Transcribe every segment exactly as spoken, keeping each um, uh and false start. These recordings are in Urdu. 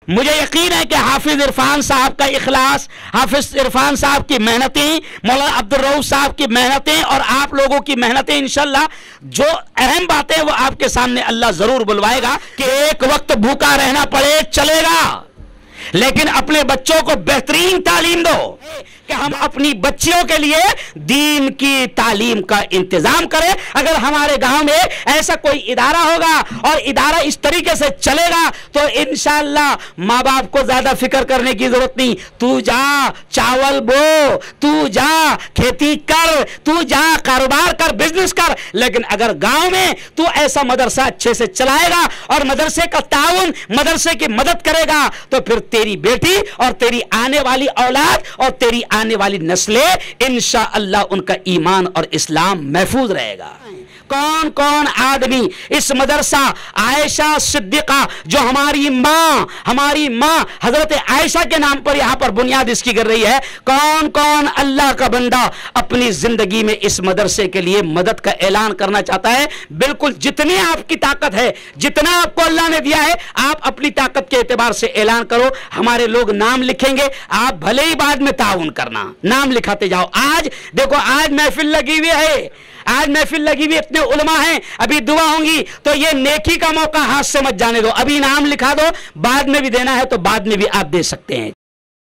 مجھے یقین ہے کہ حافظ عرفان صاحب کا اخلاص، حافظ عرفان صاحب کی محنتیں، مولانا عبدالرؤوف صاحب کی محنتیں اور آپ لوگوں کی محنتیں انشاءاللہ جو اہم باتیں وہ آپ کے سامنے اللہ ضرور بلوائے گا کہ ایک وقت بھوکا رہنا پڑے چلے گا، لیکن اپنے بچوں کو بہترین تعلیم دو کہ ہم اپنی بچیوں کے لیے دین کی تعلیم کا انتظام کریں۔ اگر ہمارے گاؤں میں ایسا کوئی ادارہ ہوگا اور ادارہ اس طریقے سے چلے گا تو انشاءاللہ ماں باپ کو زیادہ فکر کرنے کی ضرورت نہیں، تو جا چاول بو، تو جا کھیتی کر، تو جا کاروبار کر، بزنس کر، لیکن اگر گاؤں میں تو ایسا مدرسہ اچھے سے چلائے گا اور مدرسے کا تعاون، مدرسے کی مدد کرے گا تو پھر تیری بیٹی اور تیری آنے والی اولاد اور تیری آنے والی نسلیں انشاءاللہ ان کا ایمان اور اسلام محفوظ رہے گا۔ کون کون آدمی اس مدرسہ عائشہ صدیقہ جو ہماری ماں ہماری ماں حضرت عائشہ کے نام پر یہاں پر بنیاد اس کی گر رہی ہے، کون کون اللہ کا بندہ اپنی زندگی میں اس مدرسے کے لیے مدد کا اعلان کرنا چاہتا ہے؟ بالکل جتنی آپ کی طاقت ہے، جتنا آپ کو اللہ نے دیا ہے، آپ اپنی طاقت کے اعتبار سے اعلان کرو۔ ہمارے لوگ نام لکھیں گے، آپ بھلے ہی بعد میں تعاون کرنا، نام لکھاتے جاؤ۔ آج دیکھو، آج محفل لگی ہوئی ہے، آج محفل لگی ہوئی، اتنے علماء ہیں، ابھی دعا ہوں گی تو یہ نیکی کا موقع ہاتھ سے مت جانے دو، ابھی نام لکھا دو، بعد میں بھی دینا ہے تو بعد میں بھی آپ دے سکتے ہیں۔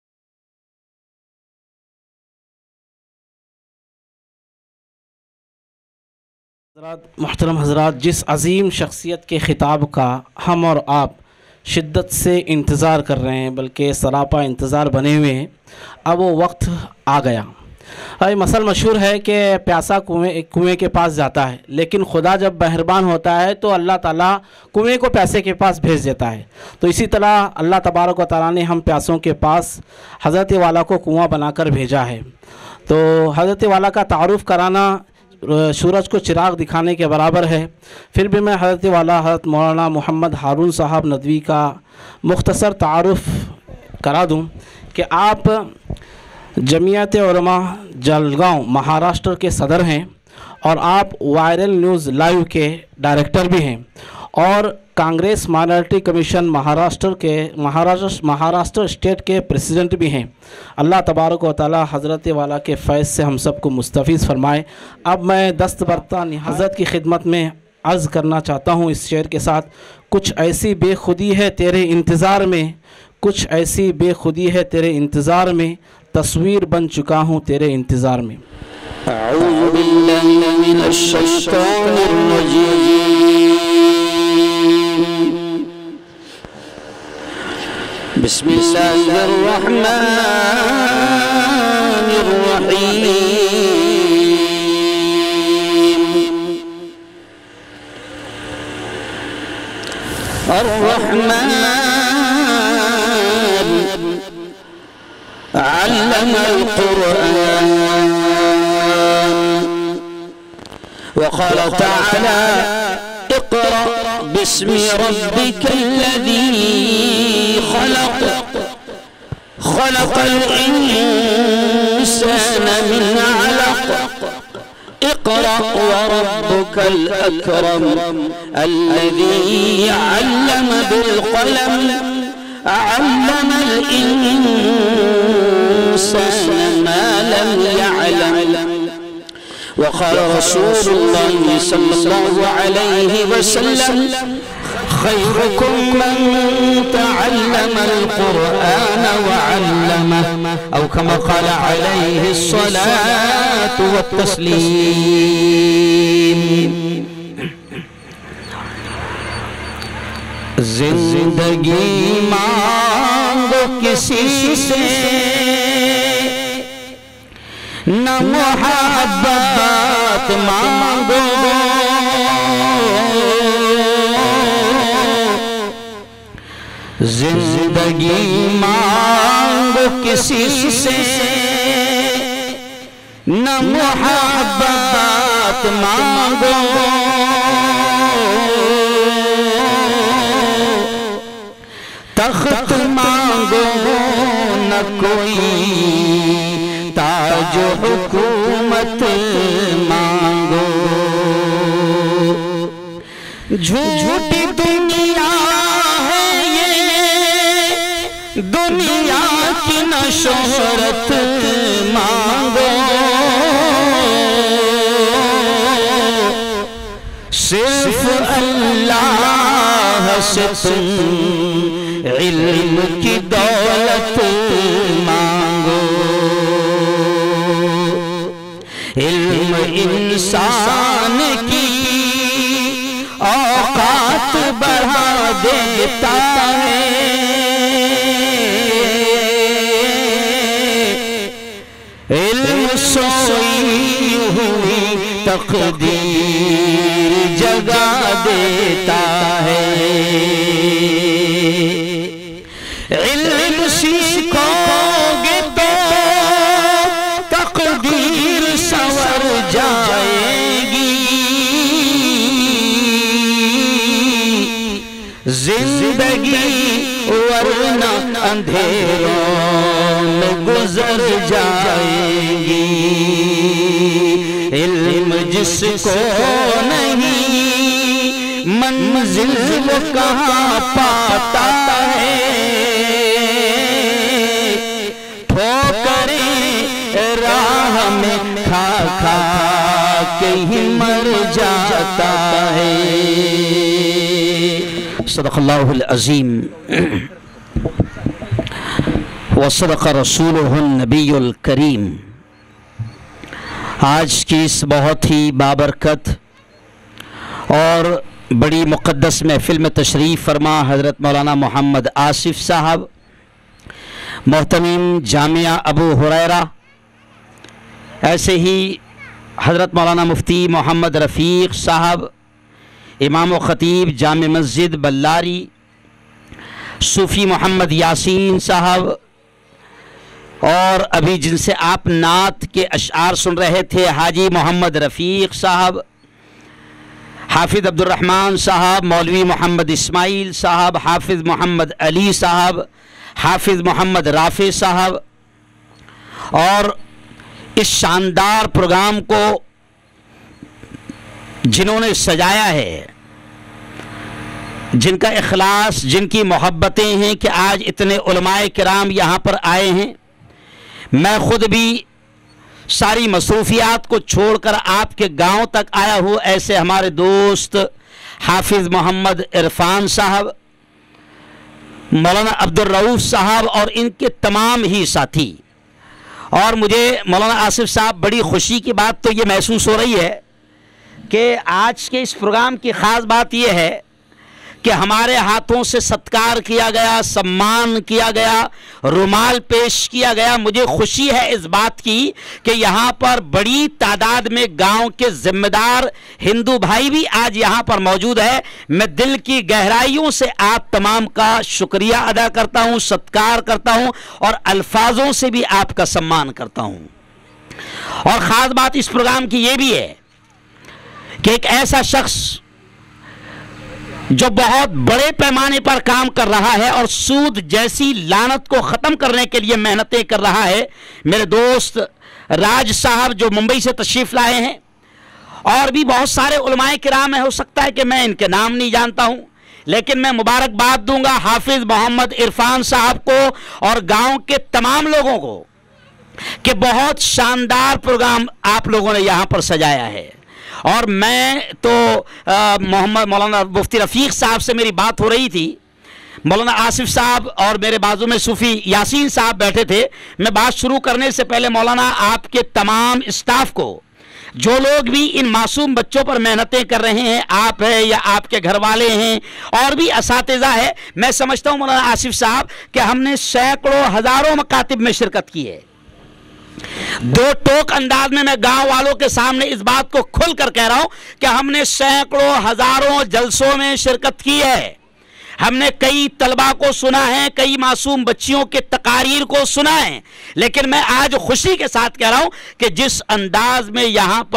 حضرات، محترم حضرات، جس عظیم شخصیت کے خطاب کا ہم اور آپ شدت سے انتظار کر رہے ہیں، بلکہ سراپا انتظار بنے ہوئے ہیں، اب وہ وقت آ گیا۔ مثل مشہور ہے کہ پیاسا کنویں کنویں کے پاس جاتا ہے، لیکن خدا جب مہربان ہوتا ہے تو اللہ تعالیٰ کنویں کو پیاسے کے پاس بھیج دیتا ہے۔ تو اسی طرح اللہ تبارک و تعالیٰ نے ہم پیاسوں کے پاس حضرت والا کو کنواں بنا کر بھیجا ہے۔ تو حضرت والا کا تعارف کرانا سورج کو چراغ دکھانے کے برابر ہے۔ پھر بھی میں حضرت والا حضرت مولانا محمد ہارون صاحب ندوی کا مختصر تعارف کرا دوں کہ آپ جمعیت علماء جلگاؤں مہاراشٹر کے صدر ہیں اور آپ وائرل نیوز لائیو کے ڈائریکٹر بھی ہیں اور کانگریس مائنارٹی کمیشن مہاراشٹر کے مہاراشٹر مہاراشٹر اسٹیٹ کے پریزیڈنٹ بھی ہیں۔ اللہ تبارک و تعالی حضرت والا کے فیض سے ہم سب کو مستفیض فرمائے۔ اب میں دست برتا حضرت کی خدمت میں عرض کرنا چاہتا ہوں اس شعر کے ساتھ: کچھ ایسی بے خودی ہے تیرے انتظار میں، کچھ ایسی بے خودی ہے تیرے انتظار میں، تصویر بن چکا ہوں تیرے انتظار میں۔ اعوذ باللہ من الشیطان الرجیم، بسم اللہ الرحمن الرحیم، الرحمن علم القرآن، وقال تعالى اقرأ باسم ربك الذي خلق، خلق الإنسان من علق، اقرأ وربك الأكرم الذي علم بالقلم، علم الإنسان ما لم يعلم، وقال رسول الله صلى الله عليه وسلم خيركم من تعلم القرآن وعلمه، أو كما قال عليه الصلاة والتسليم۔ زندگی مانگو کسی سے نہ محبت مانگو، زندگی مانگو کسی سے نہ محبت مانگو، تخت مانگو نہ کوئی تاج حکومت مانگو، جھوٹی دنیا ہے یہ دنیا کی نہ شہرت مانگو، صرف اللہ سے تم علم کی دولت مانگو۔ علم انسان کی اوقات بڑھا دیتا ہے، علم سوئی ہوئی تقدیر جگا دیتا ہے۔ علم سیکھو گے تو تقدیر سنور جائے گی، زندگی ورنہ اندھیروں میں گزر جائے گی۔ علم جس کو نہیں منزل وہ کہاں پاتا ہے، ٹھوکریں راہ میں کھا کھا کے ہی مر جاتا ہے۔ صدق اللہ العظیم وصدق رسولہ النبی الکریم۔ آج کی اس بہت ہی بابرکت اور بڑی مقدس محفل میں تشریف فرما حضرت مولانا محمد آصف صاحب، محتمم جامعہ ابو ہریرہ، ایسے ہی حضرت مولانا مفتی محمد رفیق صاحب، امام و خطیب جامع مسجد بلاری، صوفی محمد یاسین صاحب، اور ابھی جن سے آپ نعت کے اشعار سن رہے تھے حاجی محمد رفیق صاحب، حافظ عبد الرحمن صاحب، مولوی محمد اسماعیل صاحب، حافظ محمد علی صاحب، حافظ محمد رافع صاحب، اور اس شاندار پروگرام کو جنہوں نے سجایا ہے، جن کا اخلاص، جن کی محبتیں ہیں کہ آج اتنے علماء کرام یہاں پر آئے ہیں۔ میں خود بھی ساری مصروفیات کو چھوڑ کر آپ کے گاؤں تک آیا ہوں، ایسے ہمارے دوست حافظ محمد عرفان صاحب، مولانا عبد الرؤوف صاحب اور ان کے تمام ہی ساتھی۔ اور مجھے مولانا آصف صاحب بڑی خوشی کی بات تو یہ محسوس ہو رہی ہے کہ آج کے اس پروگرام کی خاص بات یہ ہے کہ ہمارے ہاتھوں سے ستکار کیا گیا، سمان کیا گیا، رومال پیش کیا گیا۔ مجھے خوشی ہے اس بات کی کہ یہاں پر بڑی تعداد میں گاؤں کے ذمہ دار ہندو بھائی بھی آج یہاں پر موجود ہے۔ میں دل کی گہرائیوں سے آپ تمام کا شکریہ ادا کرتا ہوں، ستکار کرتا ہوں اور الفاظوں سے بھی آپ کا سمان کرتا ہوں۔ اور خاص بات اس پروگرام کی یہ بھی ہے کہ ایک ایسا شخص جو بہت بڑے پیمانے پر کام کر رہا ہے اور سود جیسی لعنت کو ختم کرنے کے لیے محنتیں کر رہا ہے، میرے دوست راج صاحب جو ممبئی سے تشریف لائے ہیں، اور بھی بہت سارے علماء کرام ہیں، ہو سکتا ہے کہ میں ان کے نام نہیں جانتا ہوں، لیکن میں مبارکباد دوں گا حافظ محمد عرفان صاحب کو اور گاؤں کے تمام لوگوں کو کہ بہت شاندار پروگرام آپ لوگوں نے یہاں پر سجایا ہے۔ اور میں تو محمد مولانا مفتی رفیق صاحب سے میری بات ہو رہی تھی، مولانا آصف صاحب اور میرے بازو میں صوفی یاسین صاحب بیٹھے تھے۔ میں بات شروع کرنے سے پہلے مولانا آپ کے تمام اسٹاف کو، جو لوگ بھی ان معصوم بچوں پر محنتیں کر رہے ہیں، آپ ہیں یا آپ کے گھر والے ہیں اور بھی اساتذہ ہیں، میں سمجھتا ہوں مولانا آصف صاحب کہ ہم نے سینکڑوں ہزاروں مکاتب میں شرکت کی ہے۔ دو ٹوک انداز میں میں گاؤں والوں کے سامنے اس بات کو کھل کر کہہ رہا ہوں کہ ہم نے سینکڑوں ہزاروں جلسوں میں شرکت کی ہے۔ ہم نے کئی طلبہ کو سنا ہے، کئی معصوم بچیوں کے تقاریر کو سنا ہے، لیکن میں آج خوشی کے ساتھ کہہ رہا ہوں کہ جس انداز میں یہاں پر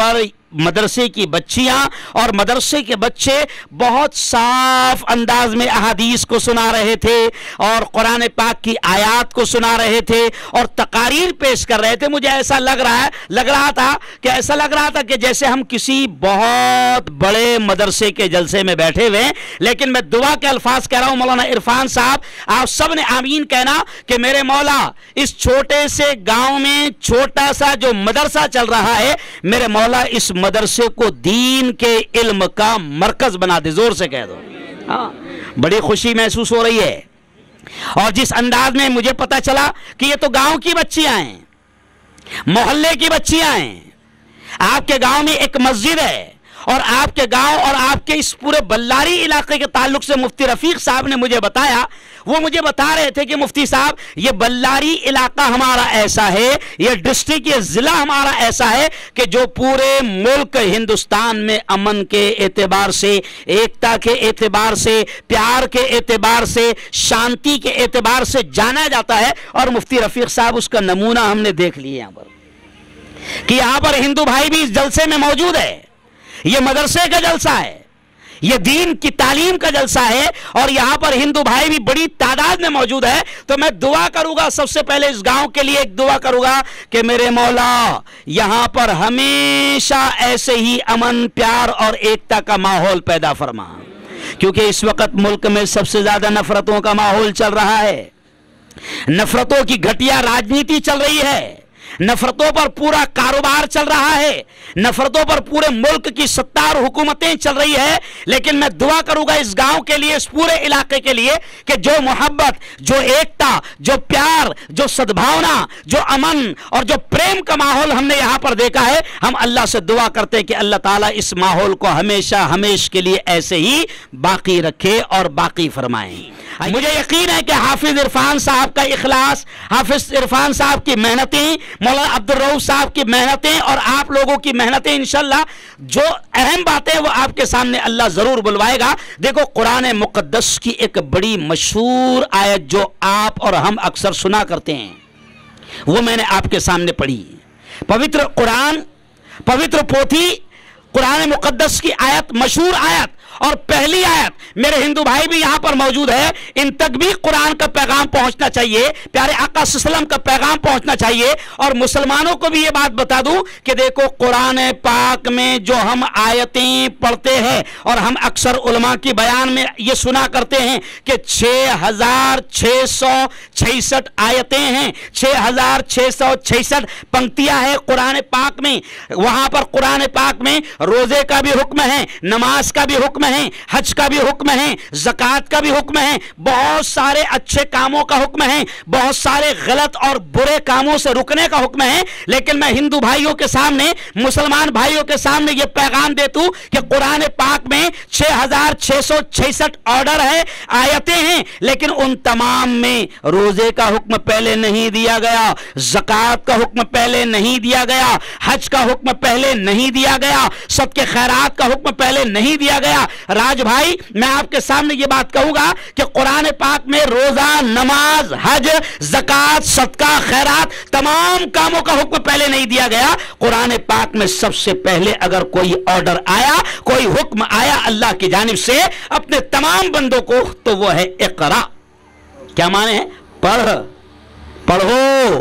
मदरसे की बच्चियां और मदरसे के बच्चे बहुत साफ अंदाज में अहादीस को सुना रहे थे और कुरान पाक की आयत को सुना रहे थे और तकारीर पेश कर रहे थे। मुझे ऐसा लग रहा है लग रहा था कि ऐसा लग रहा था कि जैसे हम किसी बहुत बड़े मदरसे के जलसे में बैठे हुए हैं। लेकिन मैं दुआ के अल्फाज कह रहा हूं, मौलाना इरफान साहब आप सब ने आमीन कहना कि मेरे मौला इस छोटे से गांव में छोटा सा जो मदरसा चल रहा है, मेरे मौला इस मदरसे को दीन के इल्म का मरकज बना दे। जोर से कह दो। हाँ, बड़ी खुशी महसूस हो रही है। और जिस अंदाज में मुझे पता चला कि ये तो गांव की बच्चियां हैं, मोहल्ले की बच्चियां हैं। आपके गांव में एक मस्जिद है और आपके गांव और आपके इस पूरे बल्लारी इलाके के ताल्लुक से मुफ्ती रफीक साहब ने मुझे बताया। वो मुझे बता रहे थे कि मुफ्ती साहब ये बल्लारी इलाका हमारा ऐसा है, ये डिस्ट्रिक्ट, ये जिला हमारा ऐसा है कि जो पूरे मुल्क हिंदुस्तान में अमन के एतबार से, एकता के एतबार से, प्यार के एतबार से, शांति के एतबार से जाना जाता है। और मुफ्ती रफीक साहब उसका नमूना हमने देख लिया यहां पर कि यहां पर हिंदू भाई भी इस जलसे में मौजूद है। ये मदरसे का जलसा है, ये दीन की तालीम का जलसा है और यहां पर हिंदू भाई भी बड़ी तादाद में मौजूद है। तो मैं दुआ करूंगा, सबसे पहले इस गांव के लिए एक दुआ करूंगा कि मेरे मौला यहां पर हमेशा ऐसे ही अमन, प्यार और एकता का माहौल पैदा फरमा, क्योंकि इस वक्त मुल्क में सबसे ज्यादा नफरतों का माहौल चल रहा है। नफरतों की घटिया राजनीति चल रही है, नफरतों पर पूरा कारोबार चल रहा है, नफरतों पर पूरे मुल्क की सत्तार हुकूमतें चल रही है। लेकिन मैं दुआ करूंगा इस गांव के लिए, इस पूरे इलाके के लिए कि जो मोहब्बत, जो एकता, जो प्यार, जो सद्भावना, जो अमन और जो प्रेम का माहौल हमने यहां पर देखा है, हम अल्लाह से दुआ करते हैं कि अल्लाह ताला इस माहौल को हमेशा हमेश के लिए ऐसे ही बाकी रखे और बाकी फरमाए। मुझे यकीन है कि हाफिज इरफान साहब का इखलास, हाफिज इरफान साहब की मेहनतें, मौलाना अब्दुल रऊफ साहब की मेहनतें और आप लोगों की मेहनतें, इंशाल्लाह जो अहम बातें वो आपके सामने अल्लाह जरूर बुलवाएगा। देखो, कुरान मुकद्दस की एक बड़ी मशहूर आयत जो आप और हम अक्सर सुना करते हैं, वो मैंने आपके सामने पढ़ी। पवित्र कुरान, पवित्र पोथी कुरान मुकद्दस की आयत, मशहूर आयत और पहली आयत, मेरे हिंदू भाई भी यहां पर मौजूद है, इन तक भी कुरान का पैगाम पहुंचना चाहिए, प्यारे आका सल्लल्लाहु अलैहि वसल्लम का पैगाम पहुंचना चाहिए। और मुसलमानों को भी ये बात बता दूं कि देखो, कुरान पाक में जो हम आयतें पढ़ते हैं और हम अक्सर उलमा की बयान में ये सुना करते हैं कि छह हजार छह सौ छियासठ आयतें हैं, छह हजार छह सौ छियासठ पंक्तियां हैं कुरान पाक में। वहां पर कुरान पाक में रोजे का भी हुक्म है, नमाज का भी हुक्म है, हज का भी हुक्म है, ज़कात का भी हुक्म है, बहुत सारे अच्छे कामों का हुक्म है, बहुत सारे गलत और बुरे कामों से रुकने का हुक्म है। लेकिन मैं हिंदू भाइयों के सामने, मुसलमान भाइयों के सामने यह पैगाम देता हूं कि कुरान पाक में छह हजार छह सौ छियासठ ऑर्डर है, आयतें हैं, लेकिन उन तमाम में रोजे का हुक्म पहले नहीं दिया गया, ज़कात का हुक्म पहले नहीं दिया गया, हज का हुक्म पहले नहीं दिया गया, सबके खैरात का हुक्म पहले नहीं दिया गया। राज भाई, मैं आपके सामने ये बात कहूंगा कि कुरान पाक में रोजा, नमाज, हज, ज़कात, सदका, खैरात, तमाम कामों का हुक्म पहले नहीं दिया गया। कुरान पाक में सबसे पहले अगर कोई ऑर्डर आया, कोई हुक्म आया अल्लाह की जानिब से अपने तमाम बंदों को, तो वो है इक़रा। क्या माने है? पढ़, पढ़ो,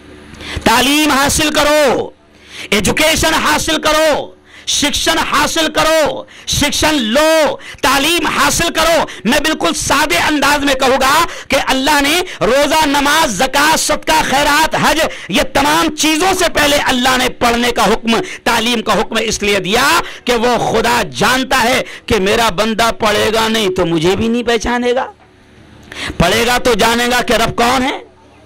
तालीम हासिल करो, एजुकेशन हासिल करो, शिक्षण हासिल करो, शिक्षण लो, तालीम हासिल करो। मैं बिल्कुल सादे अंदाज में कहूंगा कि अल्लाह ने रोजा, नमाज, ज़कात, सदका, खैरात, हज, ये तमाम चीजों से पहले अल्लाह ने पढ़ने का हुक्म, तालीम का हुक्म इसलिए दिया कि वो खुदा जानता है कि मेरा बंदा पढ़ेगा नहीं तो मुझे भी नहीं पहचानेगा, पढ़ेगा तो जानेगा कि रब कौन है,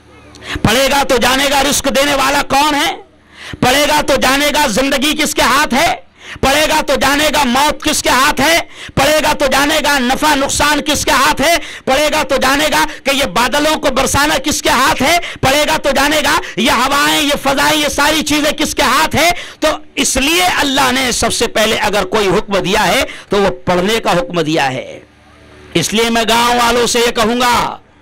पढ़ेगा तो जानेगा रिस्क देने वाला कौन है, पढ़ेगा तो जानेगा जिंदगी किसके हाथ है, पढ़ेगा तो जानेगा मौत किसके हाथ है, पढ़ेगा तो जानेगा नफा नुकसान किसके हाथ है, पढ़ेगा तो जानेगा कि ये बादलों को बरसाना किसके हाथ है, पढ़ेगा तो जानेगा ये हवाएं, ये फजाएं, ये सारी चीजें किसके हाथ है। तो इसलिए अल्लाह ने सबसे पहले अगर कोई हुक्म दिया है तो वो पढ़ने का हुक्म दिया है। इसलिए मैं गांव वालों से ये कहूंगा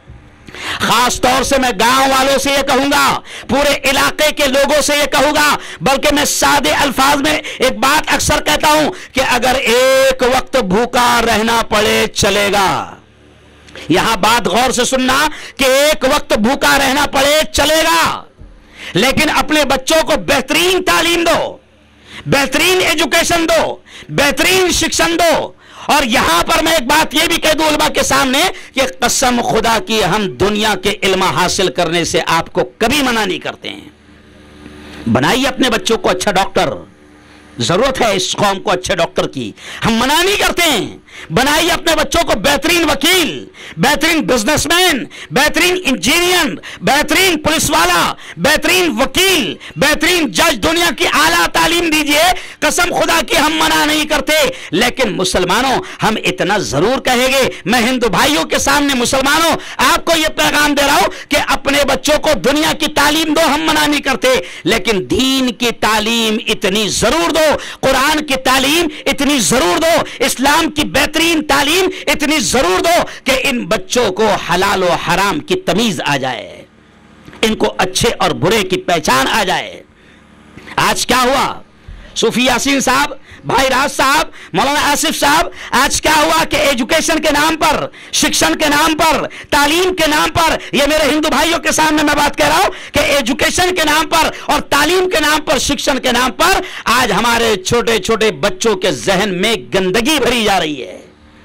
خاص طور سے میں گاؤں والوں سے یہ کہوں گا, پورے علاقے کے لوگوں سے یہ کہوں گا, بلکہ میں سادے الفاظ میں ایک بات اکثر کہتا ہوں کہ اگر ایک وقت بھوکا رہنا پڑے چلے گا. یہاں بات غور سے سننا کہ ایک وقت بھوکا رہنا پڑے چلے گا, لیکن اپنے بچوں کو بہترین تعلیم دو, بہترین ایجوکیشن دو, بہترین شکشن دو. اور یہاں پر میں ایک بات یہ بھی کہہ دوں علماء کے سامنے کہ قسم خدا کی ہم دنیا کے علم حاصل کرنے سے آپ کو کبھی منع نہیں کرتے ہیں. بنائیے اپنے بچوں کو اچھا ڈاکٹر, ضرورت ہے اس قوم کو اچھے ڈاکٹر کی, ہم منع نہیں کرتے ہیں. بنائیے اپنے بچوں کو بہترین وکیل, بہترین بزنس مین, بہترین انجینئر, بہترین پولیس والا, بہترین وکیل, بہترین جج, دنیا کی اعلیٰ تعلیم دیجئے. قسم خدا کی ہم منع نہیں کرتے, لیکن مسلمانوں ہم اتنا ضرور کہیں گے, میں ہندو بھائیوں کے سامنے مسلمانوں آپ کو یہ پیغام دے رہا ہوں کہ اپنے بچوں کو دنیا کی تعلیم دو, ہم منع نہیں کرتے, لیکن دین کی تعلیم اتنی ضرور دو, قرآن کی تعلیم اتنی ضرور دو, اسلام کی بہترین تعلیم اتنی ضرور دو کہ ان بچوں کو حلال و حرام کی تمیز آ جائے, ان کو اچھے اور برے کی پہچان آ جائے. آج کیا ہوا, صوفی یاسین صاحب, بھائی راز صاحب, مولانا آصف صاحب, آج کیا ہوا کہ ایجوکیشن کے نام پر, شکشن کے نام پر, تعلیم کے نام پر, یہ میرے ہندو بھائیوں کے سامنے میں بات کہہ رہا ہوں کہ ایجوکیشن کے نام پر اور تعلیم کے نام پر, شکشن کے نام پر آج ہمارے چھوٹے چھوٹے بچوں کے ذہن میں گندگی بھری جا رہی ہے.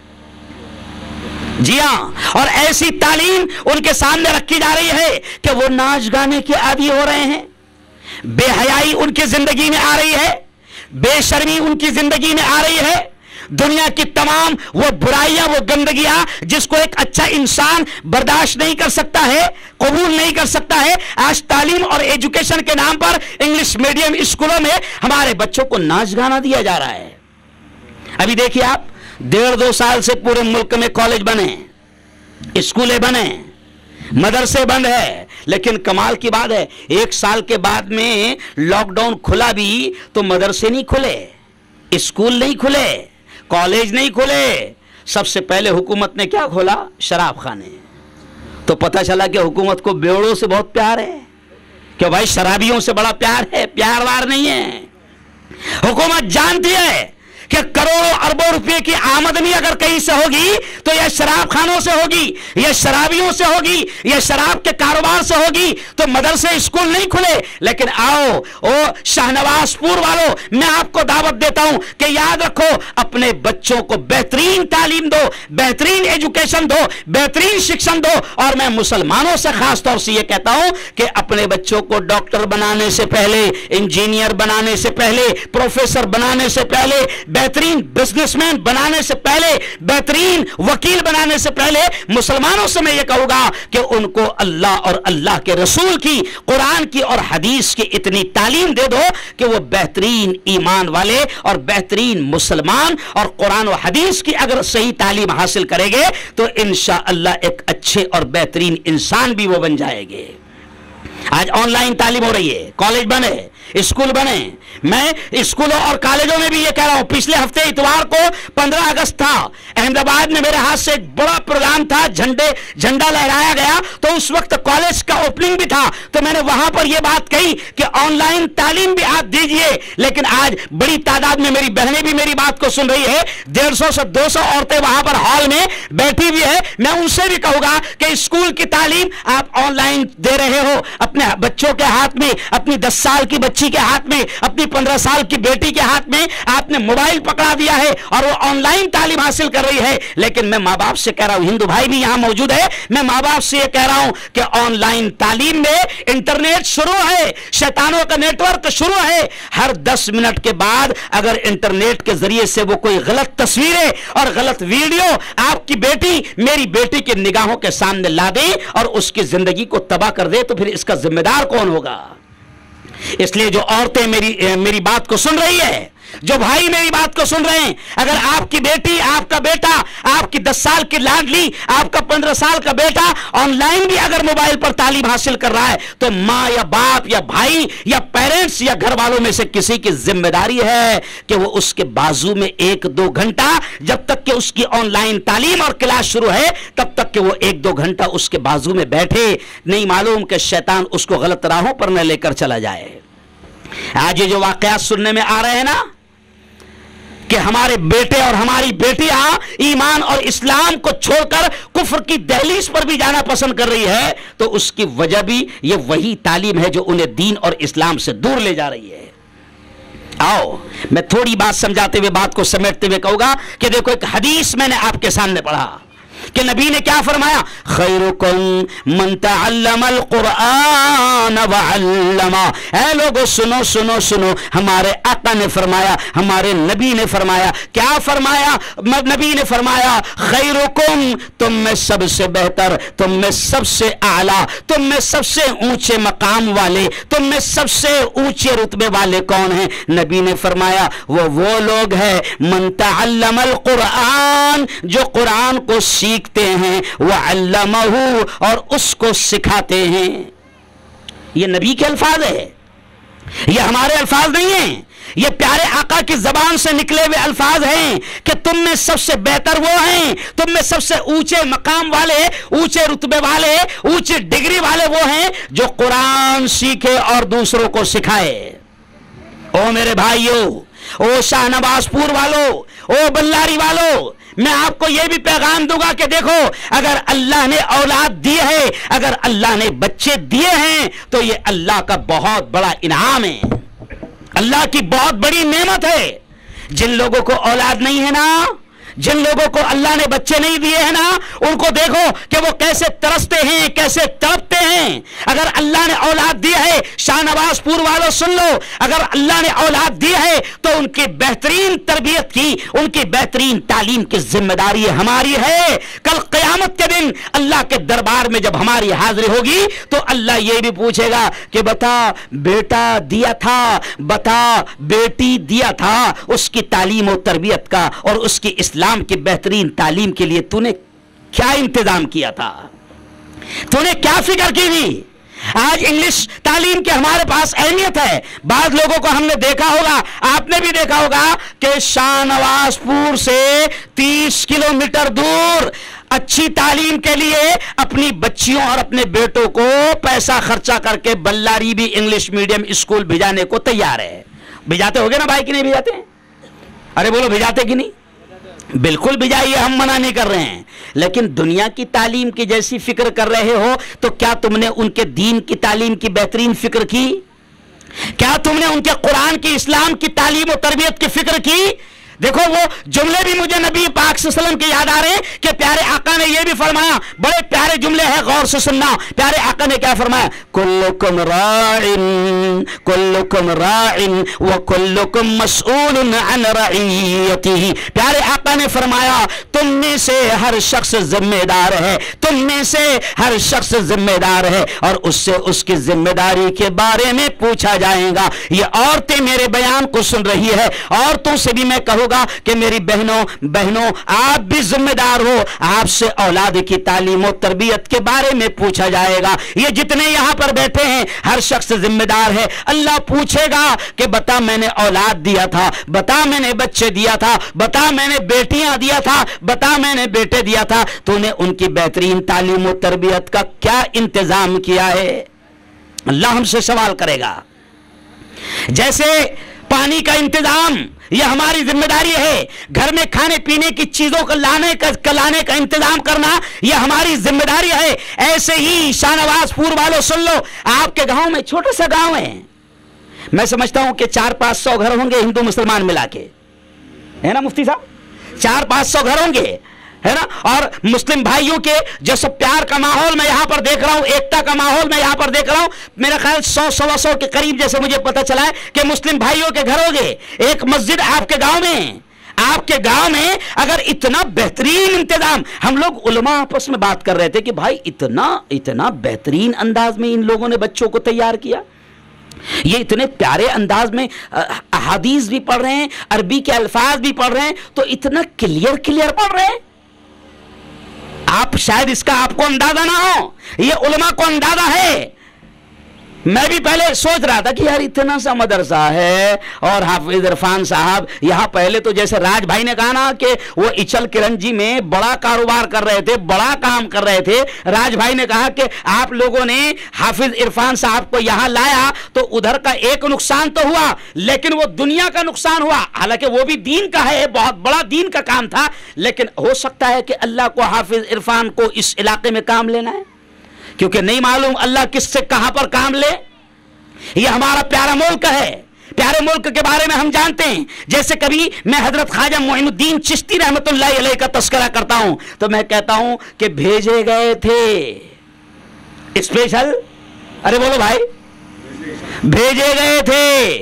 جی ہاں, اور ایسی تعلیم ان کے سامنے رکھی جا رہی ہے کہ وہ ناچ گانے کے عادی ہو رہے ہیں, بے حیائی ان کی زندگی میں آ رہی ہے, بے شرمی ان کی زندگی میں آ رہی ہے. دنیا کی تمام وہ برائیاں, وہ گندگیاں جس کو ایک اچھا انسان برداشت نہیں کر سکتا ہے, قبول نہیں کر سکتا ہے, آج تعلیم اور ایجوکیشن کے نام پر انگلش میڈیم اسکولوں میں ہمارے بچوں کو ناچ گانا دیا جا رہا ہے. ابھی دیکھیے آپ, ڈیڑھ دو سال سے پورے ملک میں کالج بنے, اسکولیں بنے, مدرسے بند ہے, لیکن کمال کی بات ہے ایک سال کے بعد میں لاک ڈاؤن کھلا بھی تو مدرسے نہیں کھلے, اسکول نہیں کھلے, کالج نہیں کھلے. سب سے پہلے حکومت نے کیا کھولا, شراب خانے. تو پتہ چلا کہ حکومت کو بیوڑوں سے بہت پیار ہے, کہ بھائی شرابیوں سے بڑا پیار ہے, پیار وار نہیں ہے. حکومت جانتی ہے کہ کروڑوں اربوں روپے کی آمدنی اگر کہیں سے ہوگی تو یہ شراب خانوں سے ہوگی, یہ شرابیوں سے ہوگی, یہ شراب کے کاروبار سے ہوگی. تو مدرسے اسکول نہیں کھلے, لیکن آؤ او شاہنواز پور والوں, میں آپ کو دعوت دیتا ہوں کہ یاد رکھو اپنے بچوں کو بہترین تعلیم دو, بہترین ایجوکیشن دو, بہترین شکشن دو. اور میں مسلمانوں سے خاص طور سے یہ کہتا ہوں کہ اپنے بچوں کو ڈاکٹر بنانے سے پہلے, انجینئر بنانے سے پہلے, پروفیسر بنانے سے پہلے, بہترین بزنس مین بنانے سے پہلے, بہترین وکیل بنانے سے پہلے مسلمانوں سے میں یہ کہوں گا کہ ان کو اللہ اور اللہ کے رسول کی, قرآن کی اور حدیث کی اتنی تعلیم دے دو کہ وہ بہترین ایمان والے اور بہترین مسلمان, اور قرآن و حدیث کی اگر صحیح تعلیم حاصل کریں گے تو انشاءاللہ ایک اچھے اور بہترین انسان بھی وہ بن جائے گے. آج آن لائن تعلیم ہو رہی ہے, کالج بنے, اسکول بنے. میں اسکولوں اور کالجوں میں بھی یہ کہہ رہا ہوں, پچھلے ہفتے اتوار کو پندرہ اگست تھا, احمد آباد میں میرے ہاتھ سے ایک بڑا پروگرام تھا, جھنڈے جھنڈا لہرایا گیا, تو اس وقت کالج کا اوپننگ بھی تھا. تو میں نے وہاں پر یہ بات کہی کہ آن لائن تعلیم بھی آپ دیجئے, لیکن آج بڑی تعداد میں میری بہنیں بھی میری بات کو سن رہی ہے, ڈیڑھ سو سے دو سو عورتیں وہاں پر ہال میں بیٹھی ہوئی ہے. میں ان سے بھی کہوں گا کہ اسکول کی تعلیم آپ آن لائن دے رہے ہو, اپنے بچوں کے ہاتھ میں, اپنی دس سال کی بچی کے ہاتھ میں, اپنی پندرہ سال کی بیٹی کے ہاتھ میں آپ نے موبائل پکڑا دیا ہے اور وہ آن لائن تعلیم حاصل کر رہی ہے. لیکن میں ماں باپ سے کہہ رہا ہوں, ہندو بھائی بھی یہاں موجود ہے, میں ماں باپ سے یہ کہہ رہا ہوں کہ آن لائن تعلیم میں انٹرنیٹ شروع ہے, شیطانوں کا نیٹ ورک شروع ہے. ہر دس منٹ کے بعد اگر انٹرنیٹ کے ذریعے سے وہ کوئی غلط تصویریں اور غلط ویڈیو آپ کی بیٹی, میری بیٹی کی نگاہوں کے سامنے لا دے اور اس کی زندگی کو تباہ کر دے, تو پھر اس کا ذمہ دار کون ہوگا؟ اس لیے جو عورتیں میری میری بات کو سن رہی ہے, جو بھائی میری بات کو سن رہے ہیں, اگر آپ کی بیٹی, آپ کا بیٹا, آپ کی دس سال کی لاڈلی، آپ کا پندرہ سال کا بیٹا آن لائن بھی اگر موبائل پر تعلیم حاصل کر رہا ہے تو ماں یا باپ یا بھائی یا پیرنٹس یا گھر والوں میں سے کسی کی ذمہ داری ہے کہ وہ اس کے بازو میں ایک دو گھنٹہ، جب تک کہ اس کی آن لائن تعلیم اور کلاس شروع ہے تب تک کہ وہ ایک دو گھنٹہ اس کے بازو میں بیٹھے، نہیں معلوم کہ شیطان اس کو غلط راہوں پر نہ لے کر چلا جائے۔ آج یہ جو واقعات سننے میں آ رہے ہیں نا کہ ہمارے بیٹے اور ہماری بیٹیاں ایمان اور اسلام کو چھوڑ کر کفر کی دہلیز پر بھی جانا پسند کر رہی ہے، تو اس کی وجہ بھی یہ وہی تعلیم ہے جو انہیں دین اور اسلام سے دور لے جا رہی ہے۔ آؤ میں تھوڑی بات سمجھاتے ہوئے بات کو سمیٹتے ہوئے کہوں گا کہ دیکھو ایک حدیث میں نے آپ کے سامنے پڑھا کہ نبی نے کیا فرمایا، خیرکم من تعلم القرآن وعلمہ۔ اے لوگو سنو سنو سنو، ہمارے آقا نے فرمایا، ہمارے نبی نے فرمایا، کیا فرمایا؟ نبی نے فرمایا خیرکم، تم میں سب سے بہتر، تم میں سب سے اعلیٰ، تم میں سب سے اونچے مقام والے، تم میں سب سے اونچے رتبے والے کون ہیں؟ نبی نے فرمایا وہ وہ لوگ ہیں من تعلم القرآن، جو قرآن کو سیکھتے ہیں، وَعَلَّمَهُ، اور اس کو سکھاتے ہیں۔ یہ نبی کے الفاظ ہے، یہ ہمارے الفاظ نہیں ہیں، یہ پیارے آقا کی زبان سے نکلے ہوئے الفاظ ہیں کہ تم میں سب سے بہتر وہ ہیں، تم میں سب سے اونچے مقام والے، اونچے رتبے والے، اونچی ڈگری والے وہ ہیں جو قرآن سیکھے اور دوسروں کو سکھائے۔ او میرے بھائیو، او شاہ نواز پور والو، او بلاری والو، میں آپ کو یہ بھی پیغام دوں گا کہ دیکھو اگر اللہ نے اولاد دی ہے، اگر اللہ نے بچے دیے ہیں تو یہ اللہ کا بہت بڑا انعام ہے، اللہ کی بہت بڑی نعمت ہے۔ جن لوگوں کو اولاد نہیں ہے نا، جن لوگوں کو اللہ نے بچے نہیں دیے ہیں نا، ان کو دیکھو کہ وہ کیسے ترستے ہیں، کیسے تڑپتے ہیں۔ اگر اللہ نے اولاد دی ہے، شاہ نواز پور والوں سن لو، اگر اللہ نے اولاد دی ہے تو ان کی بہترین تربیت کی، ان کی بہترین تعلیم کی ذمہ داری ہماری ہے۔ کل قیامت کے دن اللہ کے دربار میں جب ہماری حاضری ہوگی تو اللہ یہ بھی پوچھے گا کہ بتا بیٹا دیا تھا، بتا بیٹی دیا تھا، اس کی تعلیم و تربیت کا اور اس کی اسلام کی بہترین تعلیم کے لیے تو نے کیا انتظام کیا تھا، تو نے کیا فکر کی تھی؟ آج انگلش تعلیم کی ہمارے پاس اہمیت ہے۔ بعض لوگوں کو ہم نے دیکھا ہوگا، آپ نے بھی دیکھا ہوگا کہ شاہ نواز پور سے تیس کلومیٹر دور اچھی تعلیم کے لیے اپنی بچیوں اور اپنے بیٹوں کو پیسہ خرچہ کر کے بلاری بھی انگلش میڈیم اسکول بھیجانے کو تیار ہے۔ بھیجاتے ہوگے نا بھائی کہ نہیں بھیجاتے؟ ارے بولو بھیجاتے کہ نہیں؟ بالکل بھیجائیے، ہم منع نہیں کر رہے ہیں، لیکن دنیا کی تعلیم کی جیسی فکر کر رہے ہو تو کیا تم نے ان کے دین کی تعلیم کی بہترین فکر کی؟ کیا تم نے ان کے قرآن کی، اسلام کی تعلیم و تربیت کی فکر کی؟ دیکھو وہ جملے بھی مجھے نبی پاک صلی اللہ علیہ وسلم کے یاد آ رہے ہیں کہ پیارے آقا نے یہ بھی فرمایا، بڑے پیارے جملے ہیں، غور سے سننا۔ پیارے آقا نے کیا فرمایا؟ کلکم راعٍ کلکم راعٍ وکلکم مسئول عن رعیتہ۔ پیارے آقا نے فرمایا تم میں سے ہر شخص ذمہ دار ہے، تم میں سے ہر شخص ذمہ دار ہے اور اس سے اس کی ذمہ داری کے بارے میں پوچھا جائے گا۔ یہ عورتیں میرے بیان کو سن رہی ہے، عورتوں سے بھی میں کہوں گا کہ میری بہنوں بہنوں آپ بھی ذمہ دار ہو، آپ سے اولاد کی تعلیم و تربیت کے بارے میں پوچھا جائے گا۔ یہ جتنے یہاں پر بیٹھے ہیں ہر شخص ذمہ دار ہے۔ اللہ پوچھے گا کہ بتا میں نے اولاد دیا تھا، بتا میں نے بچے دیا تھا، بتا میں نے بیٹیاں دیا تھا، بتا میں نے بیٹے دیا تھا، تو نے ان کی بہترین تعلیم و تربیت کا کیا انتظام کیا ہے؟ اللہ ہم سے سوال کرے گا۔ جیسے پانی کا انتظام یہ ہماری ذمہ داری ہے، گھر میں کھانے پینے کی چیزوں کو لانے کا لانے کا انتظام کرنا یہ ہماری ذمہ داری ہے، ایسے ہی شاہ نواز پور والوں سن لو، آپ کے گاؤں میں چھوٹا سا گاؤں ہے، میں سمجھتا ہوں کہ چار پانچ سو گھر ہوں گے ہندو مسلمان ملا کے، ہے نا مفتی صاحب؟ چار پانچ سو گھر ہوں گے، ہے نا؟ اور مسلم بھائیوں کے جو سب پیار کا ماحول میں یہاں پر دیکھ رہا ہوں، ایکتا کا ماحول میں یہاں پر دیکھ رہا ہوں، میرا خیال سو سوا سو کے قریب جیسے مجھے پتہ چلا ہے کہ مسلم بھائیوں کے گھر ہوگے، ایک مسجد آپ کے گاؤں میں، آپ کے گاؤں میں اگر اتنا بہترین انتظام، ہم لوگ علماء آپس میں بات کر رہے تھے کہ بھائی اتنا اتنا بہترین انداز میں ان لوگوں نے بچوں کو تیار کیا، یہ اتنے پیارے انداز میں احادیث بھی پڑھ رہے ہیں، عربی کے الفاظ بھی پڑھ رہے ہیں، تو اتنا کلیئر کلیئر پڑھ رہے ہیں، आप शायद इसका आपको अंदाजा ना हो, ये उलमा को अंदाजा है। मैं भी पहले सोच रहा था कि यार इतना सा मदरसा है और हाफिज इरफान साहब यहाँ, पहले तो जैसे राज भाई ने कहा ना कि वो इचल किरंजी में बड़ा कारोबार कर रहे थे, बड़ा काम कर रहे थे। राज भाई ने कहा कि आप लोगों ने हाफिज इरफान साहब को यहाँ लाया तो उधर का एक नुकसान तो हुआ, लेकिन वो दुनिया का नुकसान हुआ। हालांकि वो भी दीन का है, बहुत बड़ा दीन का काम था, लेकिन हो सकता है कि अल्लाह को हाफिज इरफान को इस इलाके में काम लेना है, क्योंकि नहीं मालूम अल्लाह किससे कहां पर काम ले। यह हमारा प्यारा मुल्क है, प्यारे मुल्क के बारे में हम जानते हैं। जैसे कभी मैं हजरत ख्वाजा मोइनुद्दीन चिश्ती रहमतुल्लाह अलैह का तस्करा करता हूं तो मैं कहता हूं कि भेजे गए थे स्पेशल, अरे बोलो भाई, भेजे गए थे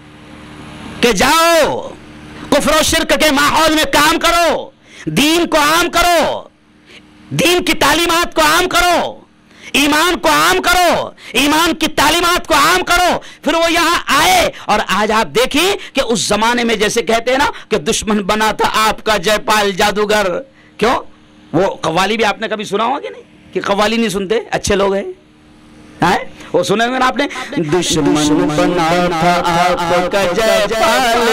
कि जाओ कुफ्र और शिर्क के माहौल में काम करो, दीन को आम करो, दीन की तालीमात को आम करो, ईमान को आम करो, ईमान की तालीमात को आम करो। फिर वो यहां आए और आज आप देखें कि उस जमाने में जैसे कहते हैं ना कि दुश्मन बना था आपका जयपाल जादूगर। क्यों? वो कव्वाली भी आपने कभी सुना होगा कि नहीं, कि कव्वाली नहीं सुनते, अच्छे लोग हैं, है? वो सुने होंगे ना आपने, दुश्मन बना था आपका जयपाल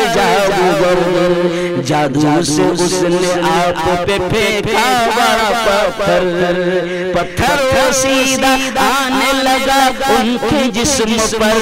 जादूगर, जादू से उसने आप पे फेंका बड़ा पत्थर, पत्थर सीधा आने लगा उनके जिस्म पर,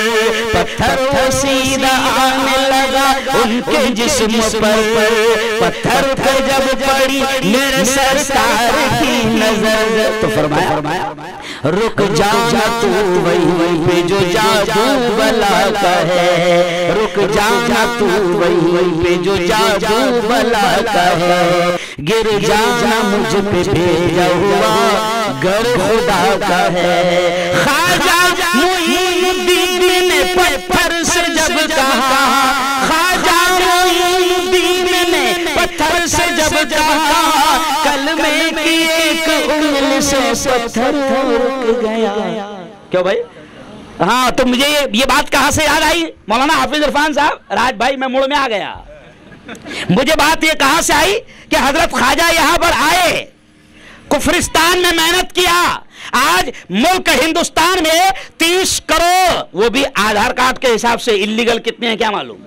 पत्थर सीधा आने लगा उनके जिस्म पर, पत्थर पे जब पड़ी मेरे सरकार की नजर तो फरमाया फरमाया रुक जाना तू वही वही पे जो जादू बला का है, रुक जाना तू वही वही पे जो जादू बला का है, गिर जाना मुझ पे भेजा हुआ गर खुदा का है। ख्वाजा मोइनुद्दीन ने पत्थर से जब कहा, ख्वाजा मोइनुद्दीन ने पत्थर से जब कहा, कलमे की एक उंगली से पत्थर रुक गया। क्यों भाई? हाँ, तो मुझे ये, ये बात कहां से याद आई? मौलाना हाफिज इरफान साहब, राज भाई मैं मुड़ में आ गया, मुझे बात ये कहां से आई कि हजरत ख्वाजा यहां पर आए, कुफरिस्तान में मेहनत किया। आज मुल्क हिंदुस्तान में तीस करोड़, वो भी आधार कार्ड के हिसाब से इल्लीगल कितने हैं क्या मालूम,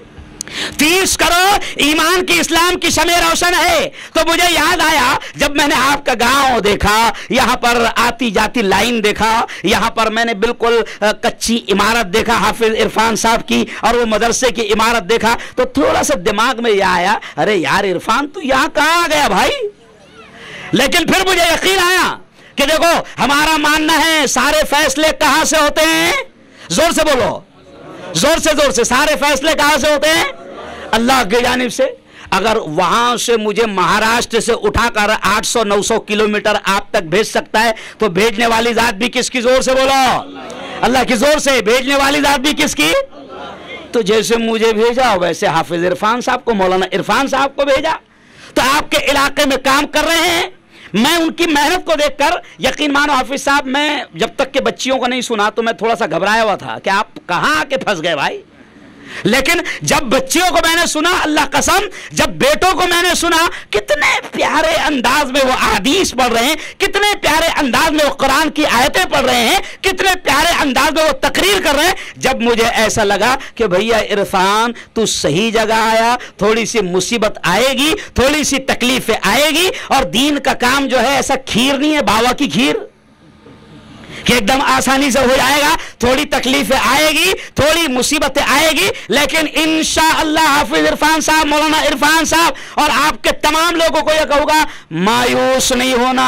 तीस करोड़ ईमान की इस्लाम की शमे रोशन है। तो मुझे याद आया जब मैंने आपका गांव देखा, यहां पर आती जाती लाइन देखा, यहां पर मैंने बिल्कुल कच्ची इमारत देखा हाफिज इरफान साहब की, और वो मदरसे की इमारत देखा, तो थोड़ा सा दिमाग में यह आया, अरे यार इरफान तू यहां कहां आ गया भाई। लेकिन फिर मुझे यकीन आया कि देखो हमारा मानना है सारे फैसले कहां से होते हैं, जोर से बोलो, जोर से जोर से, सारे फैसले कहां से होते हैं? अल्लाह की जानिब से। अगर वहां से मुझे महाराष्ट्र से उठाकर आठ सौ नौ सौ किलोमीटर आप तक भेज सकता है तो भेजने वाली जात भी किसकी? जोर से बोलो, अल्लाह की जोर से। भेजने वाली जात भी किसकी? तो जैसे मुझे भेजा वैसे हाफिज इरफान साहब को, मौलाना इरफान साहब को भेजा, तो आपके इलाके में काम कर रहे हैं। मैं उनकी मेहनत को देखकर यकीन मानो हाफिज साहब, मैं जब तक के बच्चियों को नहीं सुना तो मैं थोड़ा सा घबराया हुआ था कि आप कहां आके फंस गए भाई। लेकिन जब बच्चियों को मैंने सुना, अल्लाह कसम, जब बेटों को मैंने सुना, कितने प्यारे अंदाज में वो अहादीस पढ़ रहे हैं, कितने प्यारे अंदाज में वो कुरान की आयतें पढ़ रहे हैं, कितने प्यारे अंदाज में वो तकरीर कर रहे हैं, जब मुझे ऐसा लगा कि भैया इरफान तू सही जगह आया, थोड़ी सी मुसीबत आएगी, थोड़ी सी तकलीफें आएगी, और दीन का काम जो है ऐसा खीर नहीं है, बाबा की खीर कि एकदम आसानी से हो जाएगा। थोड़ी तकलीफें आएगी, थोड़ी मुसीबतें आएगी, लेकिन इंशाअल्लाह हाफिज इरफान साहब, मौलाना इरफान साहब और आपके तमाम लोगों को यह कहूंगा, मायूस नहीं होना,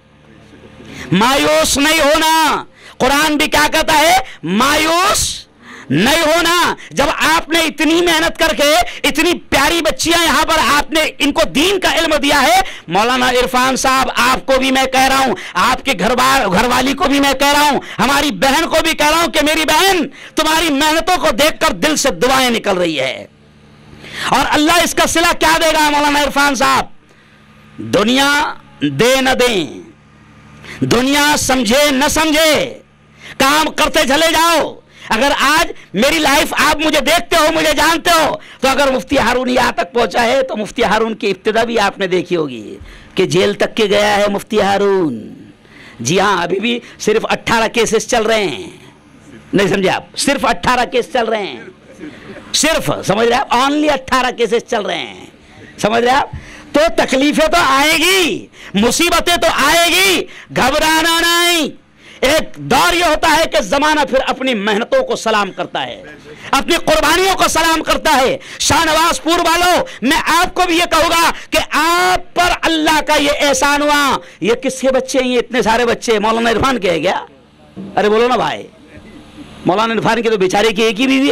मायूस नहीं होना। कुरान भी क्या कहता है? मायूस नहीं होना। जब आपने इतनी मेहनत करके इतनी प्यारी बच्चियां यहां पर आपने इनको दीन का इल्म दिया है, मौलाना इरफान साहब आपको भी मैं कह रहा हूं, आपके घरवार घरवाली को भी मैं कह रहा हूं, हमारी बहन को भी कह रहा हूं कि मेरी बहन तुम्हारी मेहनतों को देखकर दिल से दुआएं निकल रही है। और अल्लाह इसका सिला क्या देगा मौलाना इरफान साहब? दुनिया दे न दे, दुनिया समझे न समझे, काम करते चले जाओ, اگر آج میری لائف آپ مجھے دیکھتے ہو، مجھے جانتے ہو، تو اگر مفتی ہارون یہاں تک پہنچا ہے تو مفتی ہارون کی ابتدا بھی آپ نے دیکھی ہوگی کہ جیل تک کے گیا ہے مفتی ہارون. جی ہاں، ابھی بھی صرف اٹھارہ کیسز چل رہے ہیں. نہیں سمجھے آپ؟ صرف اٹھارہ کیس چل رہے ہیں، صرف، سمجھ رہے آپ؟ اونلی اٹھارہ کیسز چل رہے ہیں، سمجھ رہے آپ؟ تو تکلیفیں تو آئے گی، مصیبتیں تو آئے گی، گھبرانا نہیں. ایک دور یہ ہوتا ہے کہ زمانہ پھر اپنی محنتوں کو سلام کرتا ہے، اپنی قربانیوں کو سلام کرتا ہے. شاہ نواز پور والوں، میں آپ کو بھی یہ کہوں گا کہ آپ پر اللہ کا یہ احسان ہوا. یہ کس کے بچے ہیں؟ یہ اتنے سارے بچے مولانا عرفان کے ہیں کیا؟ ارے بولو نا بھائی، مولانا عرفان کے تو بیچارے کی ایک ہی بیوی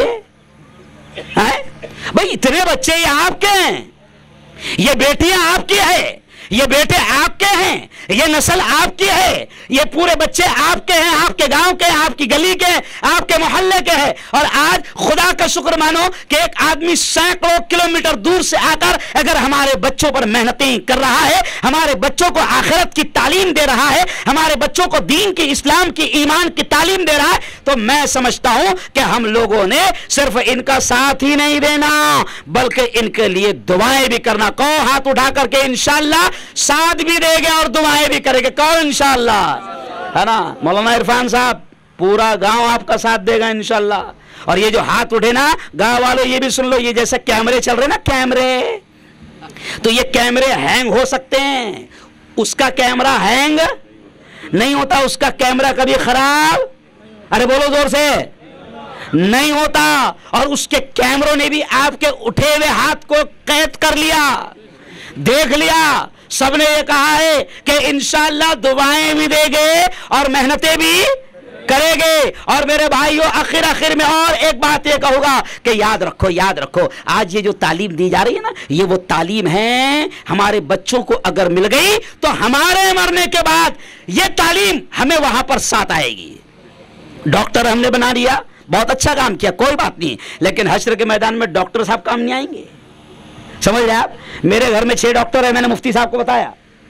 ہے بھائی. اتنے بچے یہ آپ کے ہیں، یہ بیٹیاں آپ کی ہے، یہ بیٹے آپ کے ہیں، یہ نسل آپ کی ہے، یہ پورے بچے آپ کے ہیں، آپ کے گاؤں کے، آپ کی گلی کے، آپ کے محلے کے ہیں. اور آج خدا کا شکر مانو کہ ایک آدمی سینکڑوں کلومیٹر دور سے آ کر اگر ہمارے بچوں پر محنتیں کر رہا ہے، ہمارے بچوں کو آخرت کی تعلیم دے رہا ہے، ہمارے بچوں کو دین کی، اسلام کی، ایمان کی تعلیم دے رہا ہے، تو میں سمجھتا ہوں کہ ہم لوگوں نے صرف ان کا ساتھ ہی نہیں دینا بلکہ ان کے لیے دعائیں بھی کرنا. کون ہاتھ اٹھا کر کے انشاءاللہ ساتھ بھی دے گے اور دعائیں بھی کرے گے؟ کون؟ انشاءاللہ، ہے نا؟ مولانا عرفان صاحب، پورا گاؤں آپ کا ساتھ دے گا انشاءاللہ. اور یہ جو ہاتھ اٹھے نا گاؤں والوں، یہ بھی سن لو، یہ جیسے کیمرے چل رہے نا، کیمرے، تو یہ کیمرے ہینگ ہو سکتے ہیں، اس کا کیمرہ ہینگ نہیں ہوتا، اس کا کیمرہ کبھی خراب، ارے بولو زور سے، نہیں ہوتا. اور اس کے کیمروں نے بھی آپ کے اٹھے ہوئے ہاتھ کو قید کر لیا، دیکھ لیا. سب نے یہ کہا ہے کہ انشاءاللہ دعائیں بھی دے گے اور محنتیں بھی کرے گے. اور میرے بھائیوں، آخر آخر میں اور ایک بات یہ کہوں گا کہ یاد رکھو، یاد رکھو، آج یہ جو تعلیم دی جا رہی ہے نا، یہ وہ تعلیم ہے ہمارے بچوں کو اگر مل گئی تو ہمارے مرنے کے بعد یہ تعلیم ہمیں وہاں پر ساتھ آئے گی. ڈاکٹر ہم نے بنا دیا، بہت اچھا کام کیا، کوئی بات نہیں، لیکن حشر کے میدان میں ڈاکٹر صاحب کام نہیں آئیں گے. سمجھ رہے آپ؟ میرے گھر میں چھ ڈاکٹر ہیں، میں نے مفتی صاحب کو بتایا.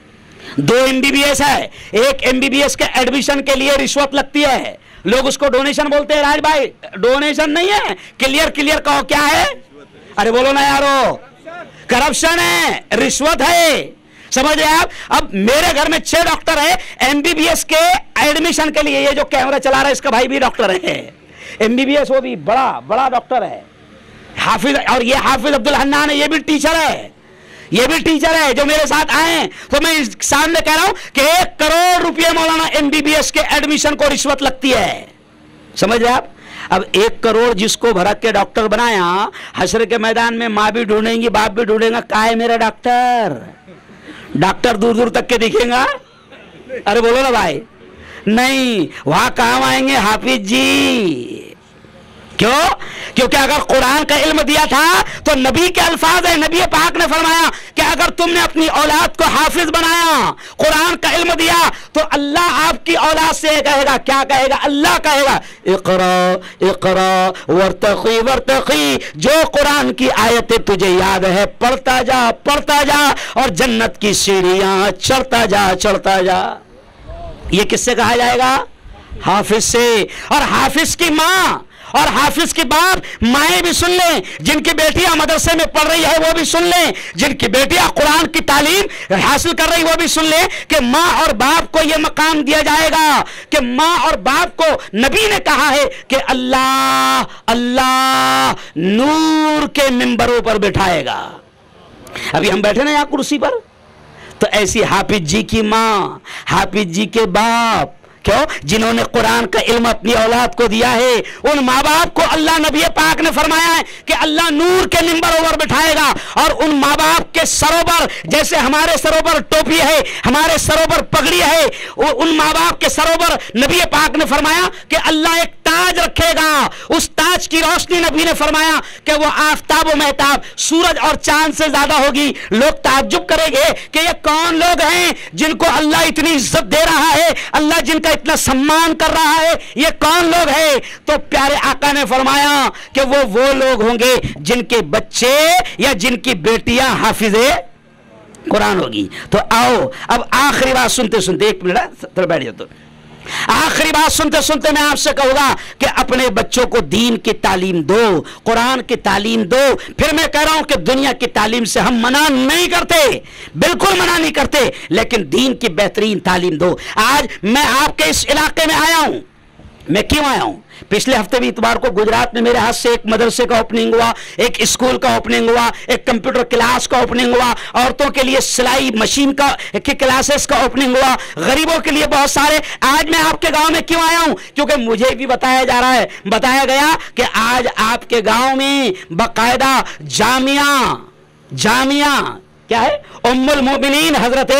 دو ایم بی بی ایس ہے، ایک ایم بی بی ایس کے ایڈمیشن کے لیے رشوت لگتی ہے، لوگ اس کو ڈونیشن بولتے ہیں. راج بھائی، ڈونیشن نہیں ہے، کلیئر کلیئر کہو کیا ہے؟ ارے بولو نا یارو، کرپشن ہے، رشوت ہے. سمجھ رہے آپ؟ اب میرے گھر میں چھ ڈاکٹر ہیں، ایم بی بی ایس کے ایڈمیشن کے لیے، یہ جو کیمرہ چلا رہا ہے اس کا بھائی بھی ڈاکٹر ہے، ایم بی بی ایس، وہ بھی بڑا بڑا ڈاکٹر ہے، حافظ. اور یہ حافظ عبد الحنان ہے، یہ بھی ٹیچر ہے، یہ بھی ٹیچر ہے جو میرے ساتھ آئے ہیں. تو میں سامنے کہہ رہا ہوں کہ ایک کروڑ روپے مولانا ایم بی بی ایس کے ایڈمیشن کو رشوت لگتی ہے. سمجھ رہے آپ؟ اب ایک کروڑ جس کو بھرک کے ڈاکٹر بنایا، حشر کے میدان میں ماں بھی ڈھونڈیں گی، باپ بھی ڈھونڈیں گا، کہاں ہے میرا ڈاکٹر؟ ڈاکٹر دور دور تک کے دکھیں گا. ارے بولو نا بھائی، نہیں، وہاں کام آئیں گے حافظ جی. کیوں؟ کیونکہ اگر قرآن کا علم دیا تھا تو نبی کے الفاظ ہیں، نبی پاک نے فرمایا کہ اگر تم نے اپنی اولاد کو حافظ بنایا، قرآن کا علم دیا، تو اللہ آپ کی اولاد سے کہے گا، کیا کہے گا؟ اللہ کہے گا اقرا اقرا ورتقی ورتقی، جو قرآن کی آیتیں تجھے یاد ہے پڑھتا جا پڑھتا جا اور جنت کی سیڑھیاں چڑھتا جا چڑھتا جا. یہ کس سے کہا جائے گا؟ حافظ سے. اور حافظ کی ماں اور حافظ کے باپ، مائیں بھی سن لیں، جن کی بیٹیاں مدرسے میں پڑھ رہی ہے وہ بھی سن لیں، جن کی بیٹیاں قرآن کی تعلیم حاصل کر رہی وہ بھی سن لیں کہ ماں اور باپ کو یہ مقام دیا جائے گا کہ ماں اور باپ کو نبی نے کہا ہے کہ اللہ اللہ نور کے منبروں پر بٹھائے گا. ابھی ہم بیٹھے نا یہاں کرسی پر، تو ایسی حافظ جی کی ماں، حافظ جی کے باپ، کیوں؟ جنہوں نے قرآن کا علم اپنی اولاد کو دیا ہے، ان ماں باپ کو اللہ نبی پاک نے فرمایا ہے کہ اللہ نور کے منبروں پر بٹھائے گا. اور ان ماں باپ کے سروں پر، جیسے ہمارے سروں پر ٹوپی ہے، ہمارے سروں پر پگڑی ہے، ان ماں باپ کے سروں پر نبی پاک نے فرمایا کہ اللہ ایک تاج رکھے گا. اس تاج کی روشنی نبی نے فرمایا کہ وہ آفتاب و مہتاب، سورج اور چاند سے زیادہ ہوگی. لوگ تعجب کریں گے کہ یہ کون لوگ ہیں جن کو اللہ اتنی عزت دے رہا ہے، اللہ جن کا اتنا سمان کر رہا ہے، یہ کون لوگ ہیں؟ تو پیارے آقا نے فرمایا کہ وہ وہ لوگ ہوں گے جن کے بچے یا جن کی بیٹیاں حافظ قرآن ہوگی. تو آؤ اب آخری بات سنتے سنتے، ایک منٹ بیٹھ جاؤ. आखिरी बात सुनते सुनते मैं आपसे कहूंगा कि अपने बच्चों को दीन की तालीम दो, कुरान की तालीम दो। फिर मैं कह रहा हूं कि दुनिया की तालीम से हम मना नहीं करते, बिल्कुल मना नहीं करते, लेकिन दीन की बेहतरीन तालीम दो। आज मैं आपके इस इलाके में आया हूं। मैं क्यों आया हूं? पिछले हफ्ते भी इतवार को गुजरात में मेरे हाथ से एक मदरसे का ओपनिंग हुआ, एक स्कूल का ओपनिंग हुआ, एक कंप्यूटर क्लास का ओपनिंग हुआ, औरतों के लिए सिलाई मशीन का के क्लासेस का ओपनिंग हुआ, गरीबों के लिए बहुत सारे। आज मैं आपके गांव में क्यों आया हूं? क्योंकि मुझे भी बताया जा रहा है, बताया गया कि आज आपके गांव में बाकायदा जामिया जामिया क्या है, उम्मुल मोमिनीन हजरत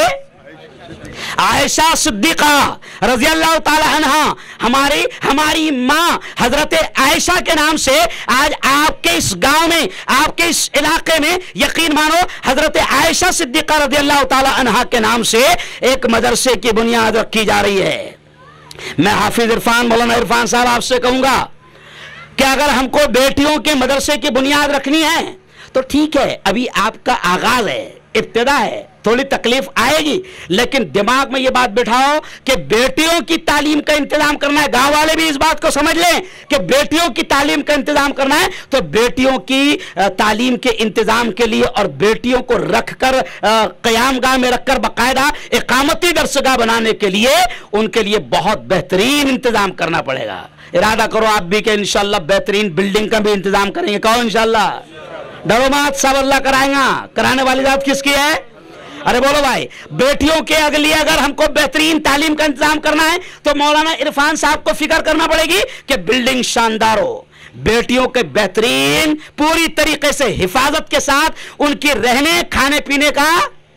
आयशा सिद्दीका रजी अल्लाह ताला अन्हा, हमारी हमारी माँ हजरत आयशा के नाम से आज आपके इस गांव में, आपके इस इलाके में, यकीन मानो हजरत आयशा सिद्दीका रजी अल्लाह ताला अन्हा के नाम से एक मदरसे की बुनियाद रखी जा रही है। मैं हाफिज इरफान, मौलाना इरफान साहब आपसे कहूंगा कि अगर हमको बेटियों के मदरसे की बुनियाद रखनी है तो ठीक है, अभी आपका आगाज है, इब्तिदा है, थोड़ी तकलीफ आएगी, लेकिन दिमाग में ये बात बिठाओ कि बेटियों की तालीम का इंतजाम करना है। गांव वाले भी इस बात को समझ लें कि बेटियों की तालीम का इंतजाम करना है, तो बेटियों की तालीम के इंतजाम के लिए और बेटियों को रखकर क़याम गाह में रखकर बाकायदा इकामती दरसगाह बनाने के लिए उनके लिए बहुत बेहतरीन इंतजाम करना पड़ेगा। इरादा करो आप भी कि इंशाअल्लाह बेहतरीन बिल्डिंग का भी इंतजाम करेंगे। कहो इंशाअल्लाह, डरो मत, सब अल्लाह कराएगा। कराने वाली जात किसकी है? अरे बोलो भाई, बेटियों के अगली अगर हमको बेहतरीन तालीम का इंतजाम करना है तो मौलाना इरफान साहब को फिक्र करना पड़ेगी कि बिल्डिंग शानदार हो, बेटियों के बेहतरीन पूरी तरीके से हिफाजत के साथ उनकी रहने खाने पीने का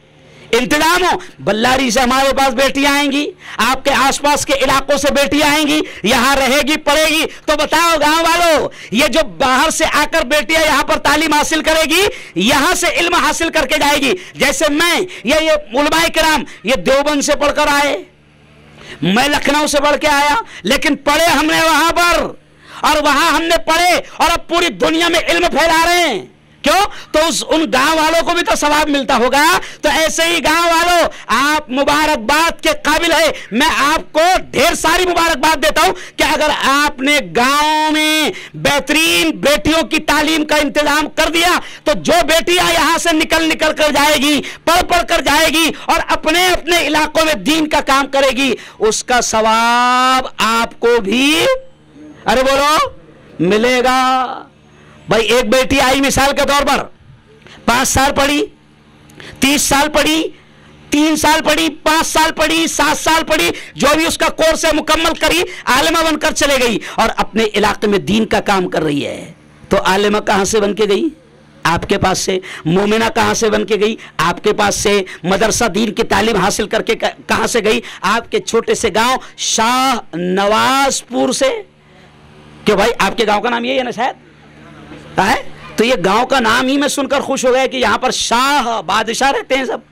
इंतजाम हो। बल्लारी से हमारे पास बेटियां आएंगी, आपके आसपास के इलाकों से बेटियां आएंगी, यहां रहेगी पढ़ेगी, तो बताओ गांव वालों, ये जो बाहर से आकर बेटियां यहां पर तालीम हासिल करेगी, यहां से इल्म हासिल करके जाएगी। जैसे मैं ये ये उलमाए किराम ये देवबंद से पढ़कर आए, मैं लखनऊ से पढ़ के आया, लेकिन पढ़े हमने वहां पर और वहां हमने पढ़े और अब पूरी दुनिया में इल्म फैला रहे हैं। क्यों? तो उस उन गांव वालों को भी तो सवाब मिलता होगा। तो ऐसे ही गांव वालों, आप मुबारकबाद के काबिल है। मैं आपको ढेर सारी मुबारकबाद देता हूं कि अगर आपने गांव में बेहतरीन बेटियों की तालीम का इंतजाम कर दिया तो जो बेटियां यहां से निकल निकल कर जाएगी, पढ़ पढ़ कर जाएगी और अपने अपने इलाकों में दीन का काम करेगी, उसका सवाब आपको भी, अरे बोलो, मिलेगा। भाई एक बेटी आई मिसाल के तौर पर, पांच साल पढ़ी, तीस साल पढ़ी, तीन साल पढ़ी, पांच साल पढ़ी, सात साल पढ़ी, जो भी उसका कोर्स है मुकम्मल करी, आलिमा बनकर चले गई और अपने इलाके में दीन का काम कर रही है। तो आलिमा कहां से बन के गई? आपके पास से। मोमिना कहां से बन के गई? आपके पास से। मदरसा दीन की तालीम हासिल करके कहां से गई? आपके छोटे से गांव शाह नवाजपुर से। क्यों भाई, आपके गांव का नाम यही है ना शायद? है? तो ये गांव का नाम ही मैं सुनकर खुश हो गया कि यहां पर शाह बादशाह रहते हैं सब,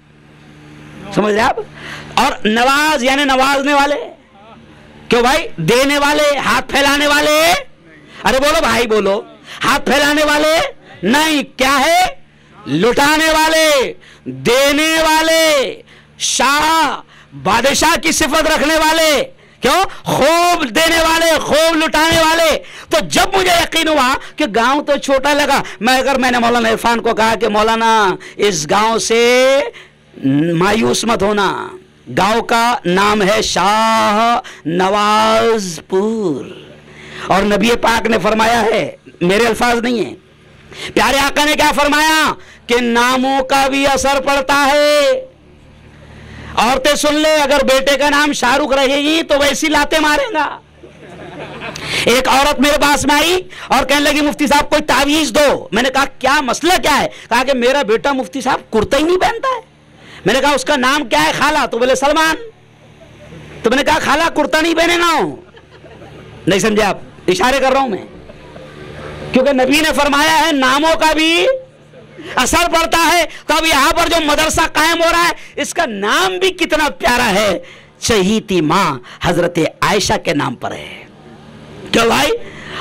समझ रहे आप? और नवाज यानी नवाजने वाले। क्यों भाई? देने वाले, हाथ फैलाने वाले। अरे बोलो भाई बोलो, हाथ फैलाने वाले नहीं, क्या है? लुटाने वाले, देने वाले, शाह बादशाह की सिफत रखने वाले। क्यों? खूब देने वाले, खूब लुटाने वाले। तो जब मुझे यकीन हुआ कि गांव तो छोटा लगा, मैं अगर मैंने मौलाना इरफान को कहा कि मौलाना इस गांव से मायूस मत होना, गांव का नाम है शाह नवाजपुर और नबी पाक ने फरमाया है, मेरे अल्फाज नहीं है, प्यारे आका ने क्या फरमाया कि नामों का भी असर पड़ता है। औरतें सुन ले, अगर बेटे का नाम शाहरुख रहेगी तो वैसी लाते मारेगा। एक औरत मेरे पास में आई और कहने लगी मुफ्ती साहब कोई तावीज दो। मैंने कहा क्या मसला क्या है? कहा कि मेरा बेटा मुफ्ती साहब कुर्ता ही नहीं पहनता है। मैंने कहा उसका नाम क्या है खाला? तो बोले सलमान। तो मैंने कहा खाला कुर्ता नहीं पहनेगा? नहीं समझे आप? इशारे कर रहा हूं मैं, क्योंकि नबी ने फरमाया है नामों का भी असर पड़ता है। तो अब यहां पर जो मदरसा कायम हो रहा है, इसका नाम भी कितना प्यारा है, चहीती मां हजरत आयशा के नाम पर है। क्यों भाई?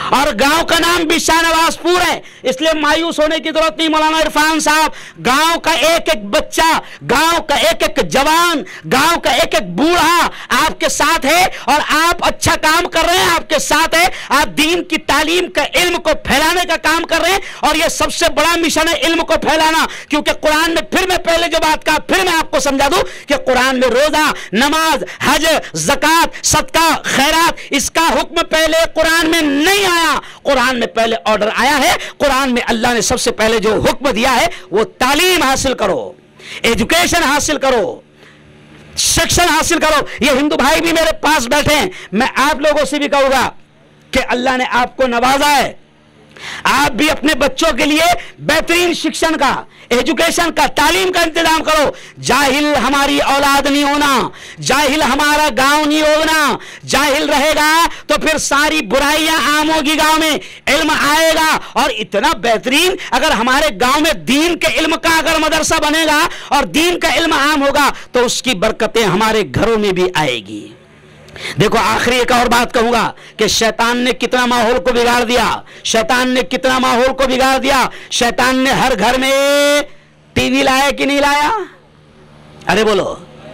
और गांव का भी भी शाहनवाजपुर है, इसलिए मायूस होने की जरूरत नहीं। मौलाना इरफान साहब, गांव का एक एक बच्चा, गांव का एक एक जवान, गांव का एक एक बूढ़ा आपके साथ है और आप अच्छा काम कर रहे हैं, आपके साथ है। आप दीन की तालीम का, इल्म को फैलाने का काम कर रहे हैं और यह सबसे बड़ा मिशन है, इल्म को फैलाना। क्योंकि कुरान में, फिर मैं पहले जो बात कहा फिर मैं आपको समझा दूं कि कुरान में रोजा, नमाज, हज, ज़कात, सदका, खैरात, इसका हुक्म पहले कुरान में नहीं आया। कुरान में पहले ऑर्डर आया है, कुरान में अल्लाह ने सबसे पहले जो हुक्म दिया है वो तालीम हासिल करो, एजुकेशन हासिल करो, शिक्षण हासिल करो। ये हिंदू भाई भी मेरे पास बैठे हैं, मैं आप लोगों से भी कहूंगा कि अल्लाह ने आपको नवाजा है, आप भी अपने बच्चों के लिए बेहतरीन शिक्षण का, एजुकेशन का, तालीम का इंतजाम करो। जाहिल हमारी औलाद नहीं होना, जाहिल हमारा गांव नहीं होना। जाहिल रहेगा तो फिर सारी बुराइयां आम होगी गांव में, इल्म आएगा। और इतना बेहतरीन अगर हमारे गांव में दीन के इल्म का अगर मदरसा बनेगा और दीन का इल्म आम होगा तो उसकी बरकतें हमारे घरों में भी आएगी। देखो, आखिरी एक और बात कहूंगा कि शैतान ने कितना माहौल को बिगाड़ दिया, शैतान ने कितना माहौल को बिगाड़ दिया। शैतान ने हर घर में टीवी लाया कि नहीं लाया? अरे बोलो,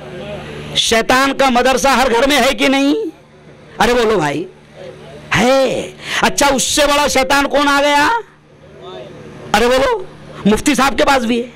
शैतान का मदरसा हर घर में है कि नहीं? अरे बोलो भाई, है। अच्छा, उससे बड़ा शैतान कौन आ गया? अरे बोलो, मुफ्ती साहब के पास भी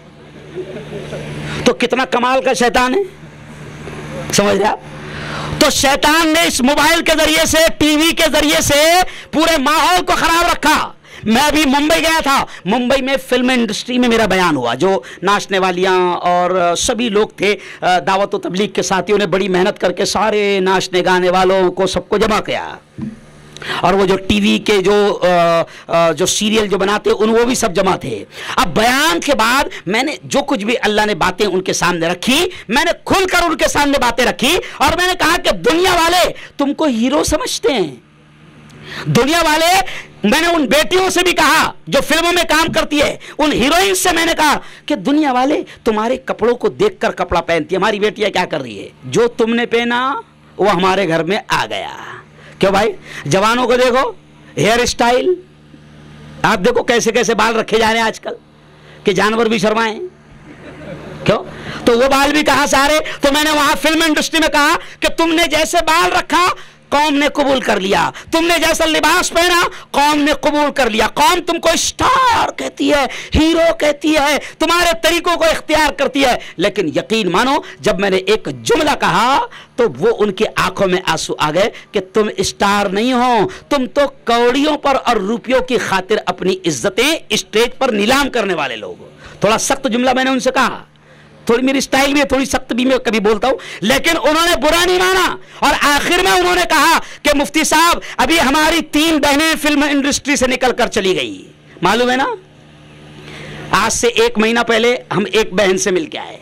है। तो कितना कमाल का शैतान है, समझ रहे आप? तो शैतान ने इस मोबाइल के जरिए से, टीवी के जरिए से पूरे माहौल को खराब रखा। मैं अभी मुंबई गया था, मुंबई में फिल्म इंडस्ट्री में मेरा बयान हुआ। जो नाचने वालियां और सभी लोग थे, दावत व तबलीग के साथियों ने बड़ी मेहनत करके सारे नाचने गाने वालों को सबको जमा किया। और वो जो टीवी के जो आ, जो सीरियल जो बनाते उन वो भी सब जमा थे। अब बयान के बाद मैंने जो कुछ भी अल्लाह ने बातें उनके सामने रखी, मैंने खुलकर उनके सामने बातें रखी और मैंने कहा कि दुनिया वाले तुमको हीरो समझते हैं, दुनिया वाले। मैंने उन बेटियों से भी कहा जो फिल्मों में काम करती है, उन हीरोइन से मैंने कहा कि दुनिया वाले तुम्हारे कपड़ों को देखकर कपड़ा पहनती है। हमारी बेटियां क्या कर रही है? जो तुमने पहना वो हमारे घर में आ गया। क्यों भाई? जवानों को देखो, हेयर स्टाइल आप देखो कैसे कैसे बाल रखे जा रहे हैं आजकल कि जानवर भी शर्माएं। क्यों? तो वो बाल भी कहां से आ रहे? तो मैंने वहां फिल्म इंडस्ट्री में कहा कि तुमने जैसे बाल रखा कौम ने कबूल कर लिया, तुमने जैसा लिबास पहना कौम ने कबूल कर लिया। कौम तुमको स्टार कहती है, हीरो कहती है, तुम्हारे तरीकों को इख्तियार करती है। लेकिन यकीन मानो, जब मैंने एक जुमला कहा तो वो उनकी आंखों में आंसू आ गए कि तुम स्टार नहीं हो, तुम तो कौड़ियों पर और रुपयों की खातिर अपनी इज्जतें स्टेज पर नीलाम करने वाले लोग हो। थोड़ा सख्त जुमला मैंने उनसे कहा, थोड़ी मेरी स्टाइल भी है, थोड़ी सख्त भी मैं कभी बोलता हूं, लेकिन उन्होंने बुरा नहीं माना। और आखिर में उन्होंने कहा कि मुफ्ती साहब, अभी हमारी तीन बहनें फिल्म इंडस्ट्री से निकल कर चली गई, मालूम है ना? आज से एक महीना पहले हम एक बहन से मिल के आए,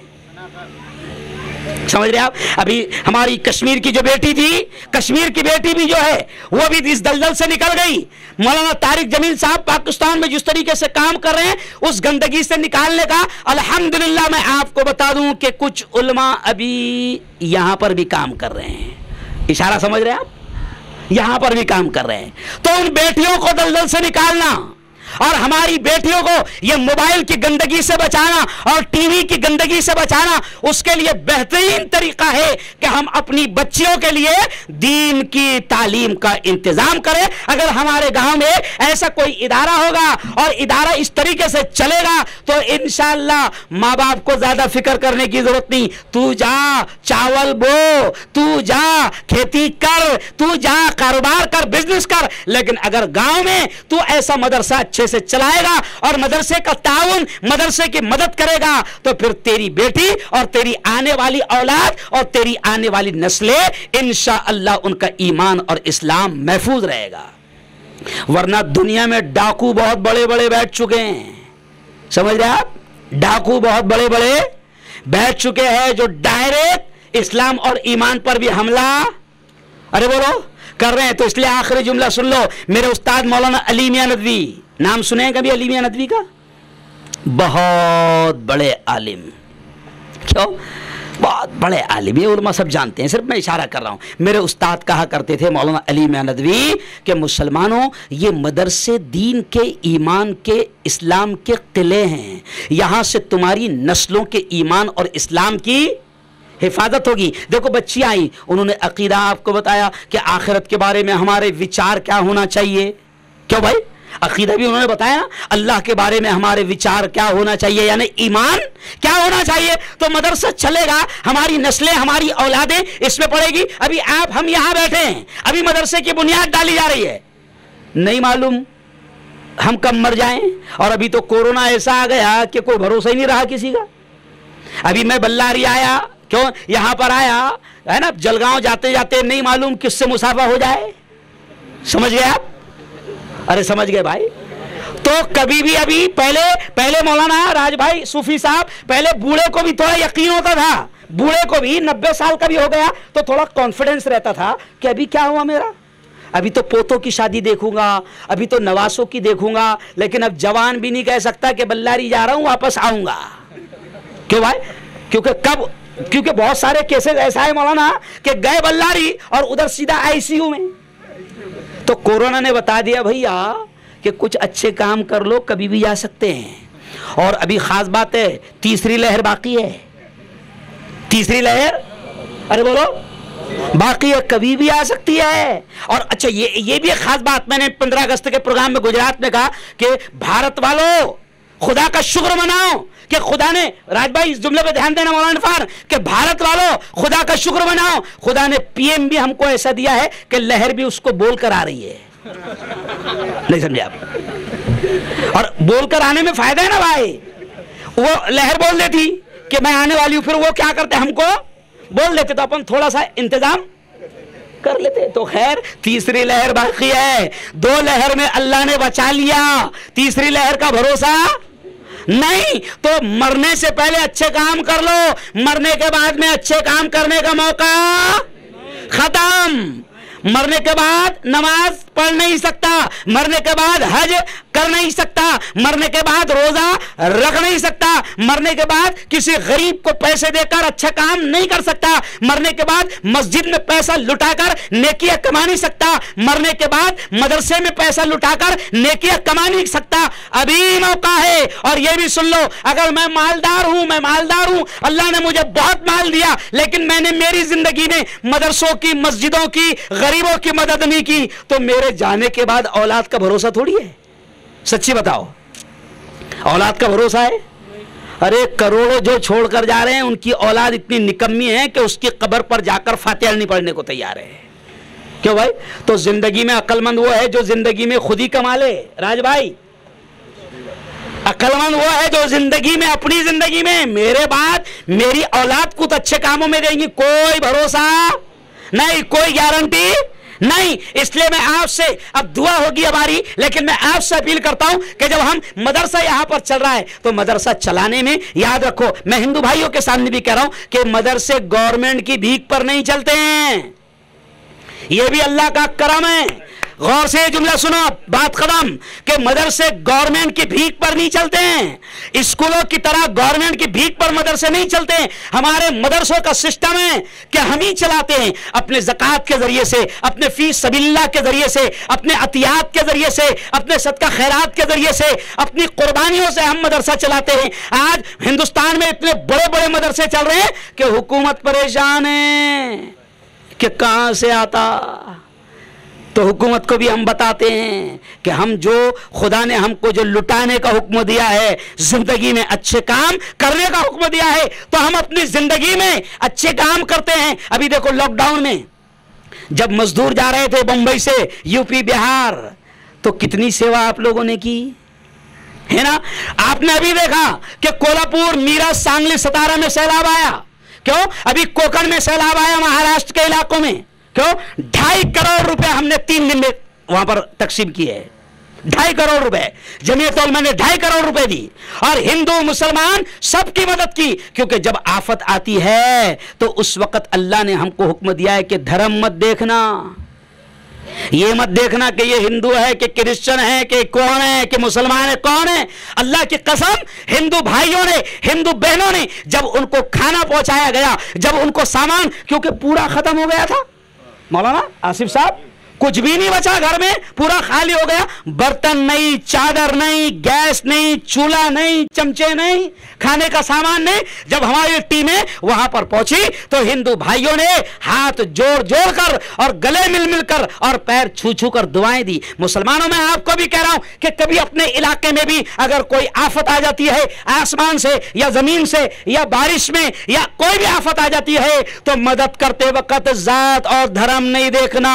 समझ रहे आप? अभी हमारी कश्मीर की जो बेटी थी, कश्मीर की बेटी भी जो है वो भी इस दलदल से निकल गई। मौलाना तारिक जमील साहब पाकिस्तान में जिस तरीके से काम कर रहे हैं उस गंदगी से निकालने का, अल्हम्दुलिल्लाह मैं आपको बता दूं कि कुछ उलमा अभी यहां पर भी काम कर रहे हैं। इशारा समझ रहे हैं आप? यहां पर भी काम कर रहे हैं। तो उन बेटियों को दलदल से निकालना और हमारी बेटियों को ये मोबाइल की गंदगी से बचाना और टीवी की गंदगी से बचाना, उसके लिए बेहतरीन तरीका है कि हम अपनी बच्चियों के लिए दीन की तालीम का इंतजाम करें। अगर हमारे गांव में ऐसा कोई इदारा होगा और इदारा इस तरीके से चलेगा तो इंशाअल्लाह माँ बाप को ज्यादा फिक्र करने की जरूरत नहीं। तू जा चावल बो, तू जा खेती कर, तू जा कारोबार कर, बिजनेस कर। लेकिन अगर गांव में तू ऐसा मदरसा अच्छे से चलाएगा और मदरसे का ताउन, मदरसे की मदद करेगा तो फिर तेरी बेटी और तेरी आने वाली औलाद और तेरी आने वाली नस्लें इंशाअल्लाह उनका ईमान और इस्लाम महफूज रहेगा। वरना दुनिया में डाकू बहुत बड़े बड़े बैठ चुके हैं, समझ रहे आप? डाकू बहुत बड़े बड़े बैठ चुके हैं जो डायरेक्ट इस्लाम और ईमान पर भी हमला, अरे बोलो, कर रहे हैं। तो इसलिए आखिरी जुमला सुन लो। मेरे उस्ताद मौलाना अली मियां नदवी, नाम सुने हैं कभी अली मियां नदवी का? बहुत बड़े आलिम। क्यों? بہت بڑے عالم علماء سب جانتے ہیں، صرف میں اشارہ کر رہا ہوں. میرے استاد کہا کرتے تھے مولانا علی میاں ندوی کہ مسلمانوں یہ مدرسے دین کے، ایمان کے، اسلام کے قلعے ہیں، یہاں سے تمہاری نسلوں کے ایمان اور اسلام کی حفاظت ہوگی. دیکھو بچی آئی، انہوں نے عقیدہ آپ کو بتایا کہ آخرت کے بارے میں ہمارے وچار کیا ہونا چاہیے. کیوں بھائی؟ عقیدہ بھی انہوں نے بتایا، اللہ کے بارے میں ہمارے وچار کیا ہونا چاہیے، یعنی ایمان کیا ہونا چاہیے. تو مدرسہ چلے گا، ہماری نسلیں، ہماری اولادیں اس میں پڑے گی. ابھی آپ ہم یہاں بیٹھے ہیں، ابھی مدرسے کی بنیاد ڈالی جا رہی ہے، نہیں معلوم ہم کب مر جائیں. اور ابھی تو کورونا ایسا آ گیا کہ کوئی بھروسہ ہی نہیں رہا کسی کا. ابھی میں بلاری آیا، کیوں یہاں پر آیا ہے نا، جلگاؤں جاتے جاتے نہیں معلوم کس سے مسافہ ہو جائے. سمجھ گئے آپ؟ ارے سمجھ گئے بھائی. تو کبھی بھی ابھی پہلے پہلے مولانا راج بھائی صوفی صاحب، پہلے بوڑھے کو بھی تھوڑا یقین ہوتا تھا، بوڑھے کو بھی نبے سال کا بھی ہو گیا تو تھوڑا کانفیڈنس رہتا تھا کہ ابھی کیا ہوا میرا، ابھی تو پوتوں کی شادی دیکھوں گا، ابھی تو نواسوں کی دیکھوں گا. لیکن اب جوان بھی نہیں کہہ سکتا کہ بلاری جا رہا ہوں واپس آؤں گا. کیوں بھائی؟ کیونکہ کب کیونکہ بہت سارے کیسز ایسا ہے مولانا کہ گئے بلاری اور ادھر سیدھا آئی سی یو میں. تو کورونا نے بتا دیا بھیا کہ کچھ اچھے کام کر لو، کبھی بھی جا سکتے ہیں. اور ابھی خاص بات ہے، تیسری لہر باقی ہے. تیسری لہر ارے بولو باقی ہے، کبھی بھی آ سکتی ہے. اور اچھا یہ یہ بھی ایک خاص بات میں نے پندرہ اگست کے پروگرام میں گجرات میں کہا کہ بھارت والوں خدا کا شکر مناؤ کہ خدا نے، راج بھائی اس جملے پہ دھیان دینا مولانا فار، کہ بھارت والوں خدا کا شکر مناؤ، خدا نے پی ایم بھی ہم کو ایسا دیا ہے کہ لہر بھی اس کو بول کر آ رہی ہے. نہیں سمجھے آپ؟ اور بول کر آنے میں فائدہ ہے نا بھائی. وہ لہر بول دیتی کہ میں آنے والی ہوں، پھر وہ کیا کرتے ہم کو بول دیتے تو اپن تھوڑا سا انتظام کر لیتے. تو خیر تیسری لہر باقی ہے. دو لہر میں اللہ نے بچا لیا، تیسری لہر کا بھروسہ نہیں. تو مرنے سے پہلے اچھے کام کر لو، مرنے کے بعد میں اچھے کام کرنے کا موقع ختم. مرنے کے بعد نماز پڑھ نہیں سکتا، مرنے کے بعد حج کر نہیں سکتا، مرنے کے بعد روزہ رکھ نہیں سکتا، مرنے کے بعد کسی غریب کو پیسے دے کر اچھا کام نہیں کر سکتا، مرنے کے بعد مسجد میں پیسہ لٹا کر نیکیاں کما نہیں سکتا، مرنے کے بعد مدرسے میں پیسہ لٹا کر نیکیاں کما نہیں سکتا. ابھی موقع ہے. اور یہ بھی سن لو، اگر میں مالدار ہوں میں مالدار ہوں اللہ نے مجھے بہت مال دیا، لیکن میں نے میری زندگی میں مدرسوں کی، مسجدوں کی، غریبوں کی مدد نہیں کی، تو میرے جانے کے بعد اولاد کا بھروسہ تھوڑی ہے. سچی بتاؤ، اولاد کا بھروسہ ہے؟ ارے کروڑوں جو چھوڑ کر جا رہے ہیں ان کی اولاد اتنی نکمی ہے کہ اس کی قبر پر جا کر فاتحہ نہیں پڑھنے کو تیار ہے. کیوں بھائی؟ تو زندگی میں عقل مند وہ ہے جو زندگی میں خود ہی کما لے. راج بھائی عقل مند وہ ہے جو زندگی میں، اپنی زندگی میں میرے بعد میری اولاد کو اچھے کاموں میں دیں گی، کوئی بھروسہ نہیں، کوئی گارنٹی نہیں. اس لیے میں آپ سے اب دعا ہوگی ہماری، لیکن میں آپ سے اپیل کرتا ہوں کہ جب ہم مدرسہ یہاں پر چل رہا ہے تو مدرسہ چلانے میں یاد رکھو، میں ہندو بھائیوں کے سامنے بھی کہہ رہا ہوں کہ مدرسے گورنمنٹ کی بھیک پر نہیں چلتے ہیں، یہ بھی اللہ کا کرم ہے. غور سے یہ جملہ سنو، بات ختم، کہ مدرسے گورنمنٹ کی بھیک پر نہیں چلتے ہیں، اسکولوں کی طرح گورنمنٹ کی بھیک پر مدرسے نہیں چلتے ہیں. ہمارے مدرسوں کا سسٹم ہے کہ ہم ہی چلاتے ہیں، اپنے زکوٰۃ کے ذریعے سے، اپنے فی سبیل اللہ کے ذریعے سے، اپنے عطیات کے ذریعے سے، اپنے صدقہ خیرات کے ذریعے سے، اپنی قربانیوں سے ہم مدرسہ چلاتے ہیں. آج ہندوستان میں اتنے بڑے بڑے مدرسے چل رہے ہیں کہ حکومت پریشان ہے کہ کہاں سے آتا. تو حکومت کو بھی ہم بتاتے ہیں کہ ہم جو خدا نے ہم کو جو لٹانے کا حکم دیا ہے، زندگی میں اچھے کام کرنے کا حکم دیا ہے، تو ہم اپنی زندگی میں اچھے کام کرتے ہیں. ابھی دیکھو لاک ڈاؤن میں جب مزدور جا رہے تھے بمبئی سے یو پی بہار، تو کتنی سیوا آپ لوگوں نے کی ہے نا. آپ نے ابھی دیکھا کہ کولہاپور، میرٹھ، سانگلی، ستارا میں سیلاب آیا. کیوں؟ ابھی کوکن میں سیلاب آیا، مہاراشٹر کے علاقوں میں. کیوں؟ ڈھائی کروڑ روپے ہم نے تین دن میں وہاں پر تقسیم کیے ہیں. ڈھائی کروڑ روپے جمعیت علماء نے ڈھائی کروڑ روپے دی، اور ہندو مسلمان سب کی مدد کی. کیونکہ جب آفت آتی ہے تو اس وقت اللہ نے ہم کو حکم دیا ہے کہ دھرم مت دیکھنا، یہ مت دیکھنا کہ یہ ہندو ہے کہ کرسچن ہے کہ کون ہے کہ مسلمان ہے کون ہے. اللہ کی قسم ہندو بھائیوں نے ہندو بہنوں نے جب ان کو کھانا پہنچایا گیا, جب ان کو سامان, کیونکہ پورا ختم ہو گیا تھا مولانا آصف صاحب, کچھ بھی نہیں بچا گھر میں, پورا خالی ہو گیا, برتن نہیں, چادر نہیں, گیس نہیں, چولہا نہیں, چمچے نہیں, کھانے کا سامان نہیں. جب ہماری ٹیمیں وہاں پر پہنچی تو ہندو بھائیوں نے ہاتھ جوڑ جوڑ کر اور گلے مل مل کر اور پیر چھو چھو کر دعائیں دی. مسلمانوں میں آپ کو بھی کہہ رہا ہوں کہ کبھی اپنے علاقے میں بھی اگر کوئی آفت آ جاتی ہے آسمان سے یا زمین سے یا بارش میں یا کوئی بھی آفت آ جاتی ہے تو مدد کرتے وقت ذات اور دھرم نہیں دیکھنا,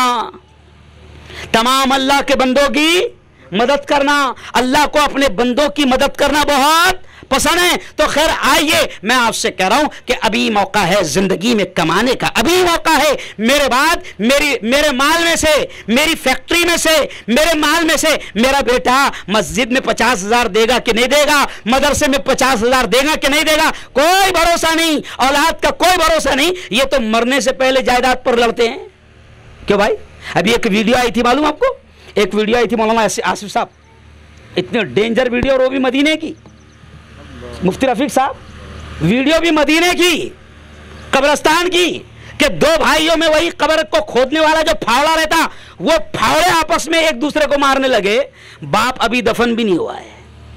تمام اللہ کے بندوں کی مدد کرنا. اللہ کو اپنے بندوں کی مدد کرنا بہت پسند ہے. تو خیر آئیے, میں آپ سے کہہ رہا ہوں کہ ابھی موقع ہے زندگی میں کمانے کا, ابھی موقع ہے. میرے بعد میری میرے مال میں سے, میری فیکٹری میں سے, میرے مال میں سے میرا بیٹا مسجد میں پچاس ہزار دے گا کہ نہیں دے گا, مدرسے میں پچاس ہزار دے گا کہ نہیں دے گا, کوئی بھروسہ نہیں. اولاد کا کوئی بھروسہ نہیں. یہ تو مرنے سے پہلے جائیداد پر لڑتے ہیں. کیوں بھائی؟ ابھی ایک ویڈیو آئی تھی معلوم آپ کو, ایک ویڈیو آئی تھی مولانا آصف صاحب, اتنے ڈینجر ویڈیو, اور وہ بھی مدینے کی. مفتی رفیق صاحب, ویڈیو بھی مدینے کی, قبرستان کی, کہ دو بھائیوں میں وہی قبر کو کھودنے والا جو پھاوڑا رہتا, وہ پھاوڑے آپس میں ایک دوسرے کو مارنے لگے. باپ ابھی دفن بھی نہیں ہوا ہے.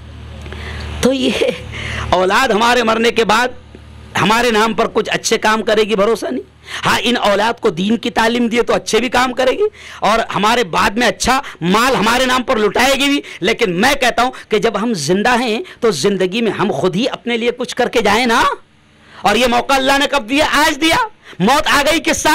تو یہ اولاد ہمارے مرنے کے بعد ہمارے نام پر کچھ اچھے کام کرے گی, بھروسہ نہیں. ہاں ان اولاد کو دین کی تعلیم دیے تو اچھے بھی کام کرے گی اور ہمارے بعد میں اچھا مال ہمارے نام پر لٹائے گی بھی. لیکن میں کہتا ہوں کہ جب ہم زندہ ہیں تو زندگی میں ہم خود ہی اپنے لیے کچھ کر کے جائیں نا. اور یہ موقع اللہ نے کب دیا؟ آج دیا. موت آ گئی قصہ,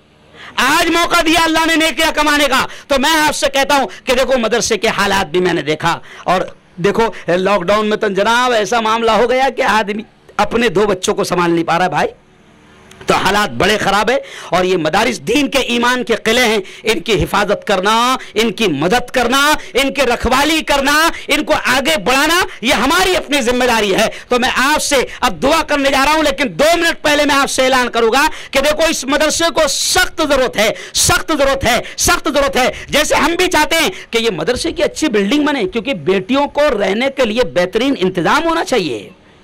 آج موقع دیا اللہ نے نیکیاں کمانے کا. تو میں آپ سے کہتا ہوں کہ دیکھو مدرسے کے حالات بھی میں نے دیکھا, اور دیکھو لاک ڈاؤن میں تو جناب ایسا معاملہ ہو گیا کہ آدمی اپنے دو بچوں کو سنبھال نہیں پا رہا بھائی. تو حالات بڑے خراب ہے. اور یہ مدارس دین کے ایمان کے قلعے ہیں, ان کی حفاظت کرنا, ان کی مدد کرنا, ان کی رکھوالی کرنا, ان کو آگے بڑھانا, یہ ہماری اپنی ذمہ داری ہے. تو میں آپ سے اب دعا کرنے جا رہا ہوں, لیکن دو منٹ پہلے میں آپ سے اعلان کروں گا کہ دیکھو اس مدرسے کو سخت ضرورت ہے, سخت ضرورت ہے, سخت ضرورت ہے. جیسے ہم بھی چاہتے ہیں کہ یہ مدرسے کی اچھی بلڈنگ بنے, کیونکہ بیٹیوں کو رہنے کے لیے بہترین انتظام ہونا چاہیے,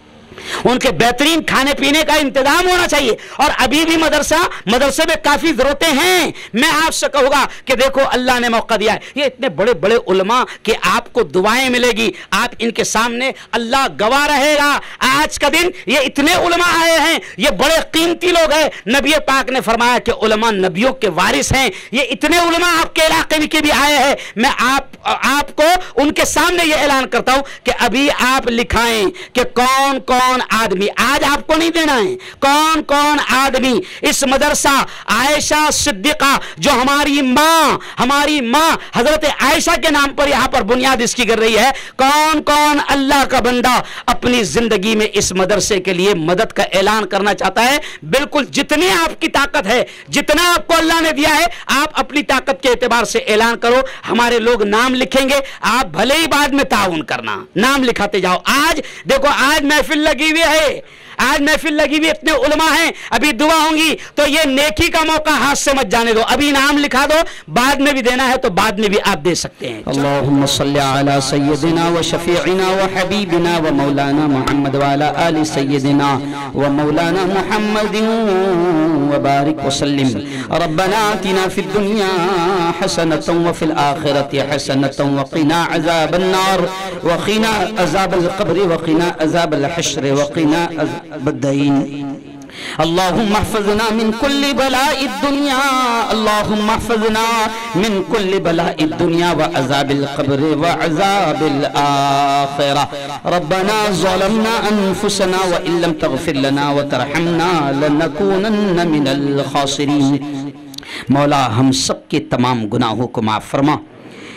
ان کے بہترین کھانے پینے کا انتظام ہونا چاہیے. اور ابھی بھی مدرسہ مدرسے میں کافی ضرورتیں ہیں. میں آپ سے کہوں گا کہ دیکھو اللہ نے موقع دیا ہے, یہ اتنے بڑے بڑے علماء کہ آپ کو دعائیں ملے گی, آپ ان کے سامنے اللہ گواہ رہے گا. آج کا دن یہ اتنے علماء آئے ہیں, یہ بڑے قیمتی لوگ ہیں. نبی پاک نے فرمایا کہ علماء نبیوں کے وارث ہیں. یہ اتنے علماء آپ کے علاقے کے بھی آئے ہیں. میں آپ آپ کو ان کے سامنے یہ اعلان کرتا ہوں کہ ابھی آپ لکھائیں کہ کون کون آدمی, آج آپ کو نہیں دینا ہے, کون کون آدمی اس مدرسہ عائشہ صدیقہ جو ہماری ماں ہماری ماں حضرت عائشہ کے نام پر یہاں پر بنیاد اس کی گر رہی ہے, کون کون اللہ کا بندہ اپنی زندگی میں اس مدرسے کے لیے مدد کا اعلان کرنا چاہتا ہے. بالکل جتنی آپ کی طاقت ہے, جتنا آپ کو اللہ نے دیا ہے, آپ اپنی طاقت کے اعتبار سے اعلان کرو. ہمارے لوگ نام لکھیں گے, آپ بھلے ہی بعد میں تعاون کرنا, نام لکھاتے جاؤ. آج دیکھو آج محفل لگی ہوئی ہے, آج محفل لگی ہوئی, اتنے علماء ہیں, ابھی دعا ہوں گی تو یہ نیکی کا موقع ہاتھ سے مت جانے دو. ابھی نام لکھا دو, بعد میں بھی دینا ہے تو بعد میں بھی آپ دے سکتے ہیں. اللهم صل على سيدنا وشفيعنا وحبيبنا ومولانا محمد وعلى آل سيدنا ومولانا محمد وبارك وسلم. ربنا آتنا في الدنيا حسنة وفي الآخرة حسنة وقنا عذاب النار وقنا عذاب القبر وقنا عذاب الحشر وقنا عذاب الدين. اللهم احفظنا من كل بلاء الدنيا, اللهم احفظنا من كل بلاء الدنيا وعذاب القبر وعذاب الآخرة. ربنا ظلمنا أنفسنا وإن لم تغفر لنا وترحمنا لنكونن من الخاسرين. مولا ہم سب کے تمام گناہوں کو معاف فرما.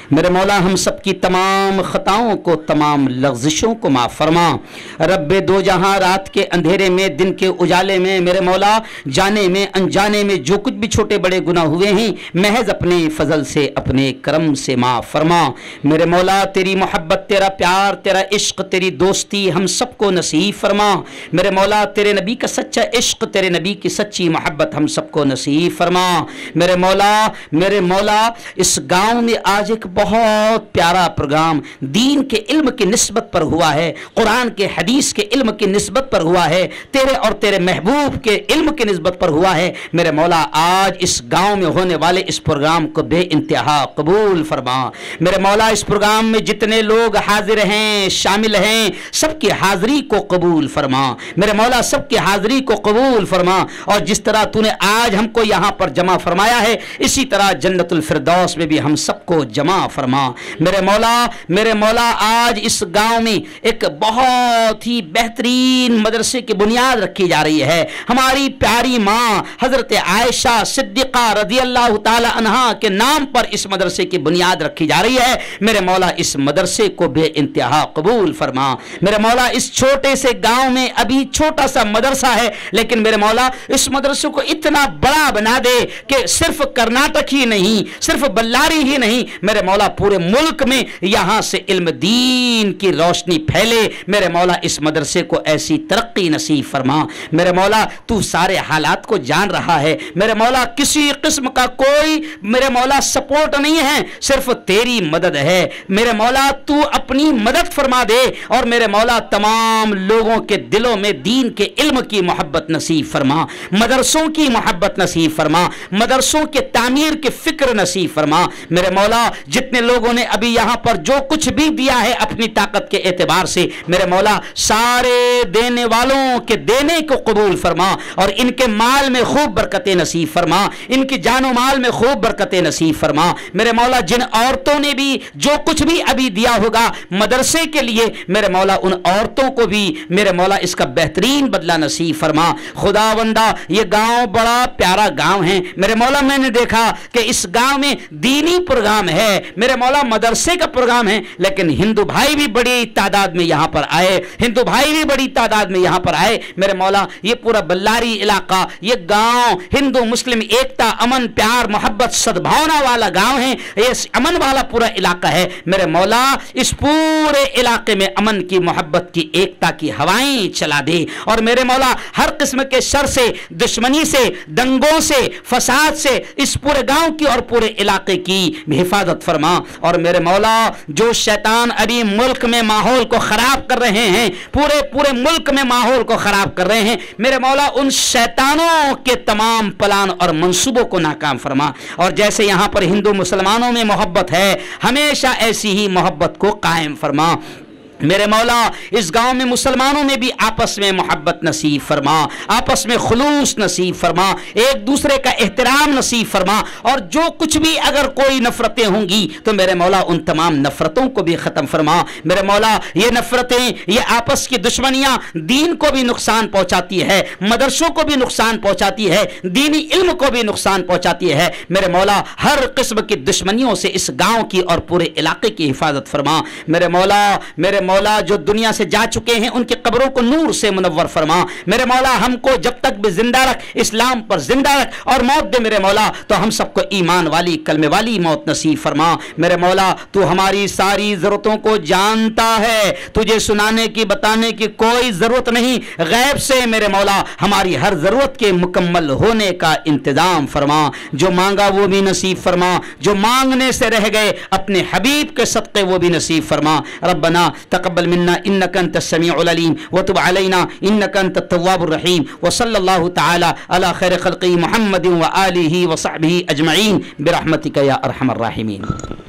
میرے مولا ہم سب کی تمام خطاؤں کو، تمام لغزشوں کو معاف فرما۔ رب دو جہاں رات کے اندھیرے میں دن کے اجالے میں میرے مولا جانے میں انجانے میں جو کچھ بھی چھوٹے بڑے گناہ ہوئے ہیں محض اپنے فضل سے اپنے کرم سے معاف فرما۔ میرے مولا تیری محبت، تیرا پیار، تیرا عشق، تیری دوستی ہم سب کو نصیب فرما۔ میرے مولا تیرے نبی کا سچا عشق، تیرے نبی کی سچی محبت ہم سب کو نصیب فرما۔ میرے مولا میرے مولا اس گاؤں میں آج ایک بہت پیارا پروگرام دین کے علم کی نسبت پر ہوا ہے، قرآن کے حدیث کے علم کی نسبت پر ہوا ہے، تیرے اور تیرے محبوب کے علم کی نسبت پر ہوا ہے۔ میرے مولا آج اس گاؤں میں ہونے والے اس پروگرام کو بے انتہا قبول فرما۔ میرے مولا اس پروگرام میں جتنے لوگ حاضر ہیں، شامل ہیں، سب کی حاضری کو قبول فرما۔ میرے مولا سب کی حاضری کو قبول فرما، اور جس طرح تو نے آج ہم کو یہاں پر جمع فرمایا ہے اسی طرح جنت الفردوس میں بھی ہم سب کو جمع فرما۔ میرے مولا میرے مولا آج اس گاؤں میں ایک بہت ہی بہترین مدرسے کی بنیاد رکھی جا رہی ہے۔ ہماری پیاری ماں حضرت عائشہ صدیقہ رضی اللہ تعالی عنہا کے نام پر اس مدرسے کی بنیاد رکھی جا رہی ہے۔ میرے مولا اس مدرسے کو بے انتہا قبول فرما۔ میرے مولا اس چھوٹے سے گاؤں میں ابھی چھوٹا سا مدرسہ ہے، لیکن میرے مولا اس مدرسے کو اتنا بڑا بنا دے کہ صرف کرناٹک ہی نہیں، صرف بلاری ہی نہیں، میرے مولا پورے ملک میں یہاں سے علم دین کی روشنی پھیلے۔ میرے مولا اس مدرسے کو ایسی ترقی نصیب فرما۔ میرے مولا تو سارے حالات کو جان رہا ہے، میرے مولا کسی قسم کا کوئی میرے مولا سپورٹ نہیں ہے، صرف تیری مدد ہے۔ میرے مولا تو اپنی مدد فرما دے، اور میرے مولا تمام لوگوں کے دلوں میں دین کے علم کی محبت نصیب فرما، مدرسوں کی محبت نصیب فرما، مدرسوں کے تعمیر کی فکر نصیب فرما۔ میرے مولا جتنے لوگوں نے ابھی یہاں پر جو کچھ بھی دیا ہے اپنی طاقت کے اعتبار سے، میرے مولا سارے دینے والوں کے دینے کو قبول فرما، اور ان کے مال میں خوب برکتیں نصیب فرما، ان کی جان و مال میں خوب برکتیں نصیب فرما۔ میرے مولا جن عورتوں نے بھی جو کچھ بھی ابھی دیا ہوگا مدرسے کے لیے، میرے مولا ان عورتوں کو بھی میرے مولا اس کا بہترین بدلہ نصیب فرما۔ خدا بندہ یہ گاؤں بڑا پیارا گاؤں ہے، میرے مولا میں نے دیکھا کہ اس گاؤں میں دینی پروگرام ہے، میرے مولا مدرسے کا پروگرام ہے، لیکن ہندو بھائی بھی بڑی تعداد میں یہاں پر آئے، ہندو بھائی بھی بڑی تعداد میں یہاں پر آئے۔ میرے مولا یہ پورا بلاری علاقہ، یہ گاؤں ہندو مسلم ایکتا، امن پیار محبت سدبھاونا والا گاؤں ہے، یہ امن والا پورا علاقہ ہے۔ میرے مولا اس پورے علاقے میں امن کی محبت کی ایکتا کی ہوائیں چلا دے، اور میرے مولا ہر قسم کے شر سے، دشمنی سے، دنگوں سے، فساد سے اس پورے گاؤں کی اور پورے علاقے کی حفاظت فرما۔ اور میرے مولا جو شیطان ابھی ملک میں ماحول کو خراب کر رہے ہیں، پورے پورے ملک میں ماحول کو خراب کر رہے ہیں، میرے مولا ان شیطانوں کے تمام پلان اور منصوبوں کو ناکام فرما، اور جیسے یہاں پر ہندو مسلمانوں میں محبت ہے ہمیشہ ایسی ہی محبت کو قائم فرما۔ میرے مولا اس گاؤں میں مسلمانوں میں بھی آپس میں محبت نصیب فرما، آپس میں خلوص نصیب فرما، ایک دوسرے کا احترام نصیب فرما، اور جو کچھ بھی اگر کوئی نفرتیں ہوں گی تو میرے مولا ان تمام نفرتوں کو بھی ختم فرما۔ میرے مولا یہ نفرتیں، یہ آپس کی دشمنیاں دین کو بھی نقصان پہنچاتی ہے، مدرسوں کو بھی نقصان پہنچاتی ہے، دینی علم کو بھی نقصان پہنچاتی ہے۔ میرے مولا ہر قسم کی دشمنیوں سے اس گاؤں کی اور پورے علاقے کی حفاظت فرما۔ میرے مولا میرے مولا جو دنیا سے جا چکے ہیں ان کی قبروں کو نور سے منور فرما۔ میرے مولا ہم کو جب تک بھی زندہ رکھ، اسلام پر زندہ رکھ، اور موت دے میرے مولا تو ہم سب کو ایمان والی کلمے والی موت نصیب فرما۔ میرے مولا تو ہماری ساری ضرورتوں کو جانتا ہے، تجھے سنانے کی بتانے کی کوئی ضرورت نہیں، غیب سے میرے مولا ہماری ہر ضرورت کے مکمل ہونے کا انتظام فرما۔ جو مانگا وہ بھی نصیب فرما، جو مانگنے سے رہ گئے اپنے حبیب کے صدقے وہ بھی نصیب فرما۔ ربنا تقبل منا انك انت السميع العليم وتب علينا انك انت التواب الرحيم وصلى الله تعالى على خير خلقه محمد واله وصحبه اجمعين برحمتك يا ارحم الراحمين۔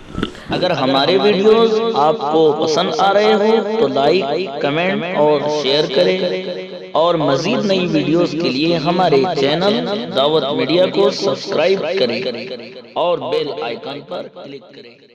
اگر ہمارے ویڈیوز آپ کو پسند آ رہے ہوں تو لائک، کمنٹ اور شیئر کریں، اور مزید نئی ویڈیوز کے لیے ہمارے چینل دعوت میڈیا کو سبسکرائب کریں اور بیل آئیکن پر کلک کریں۔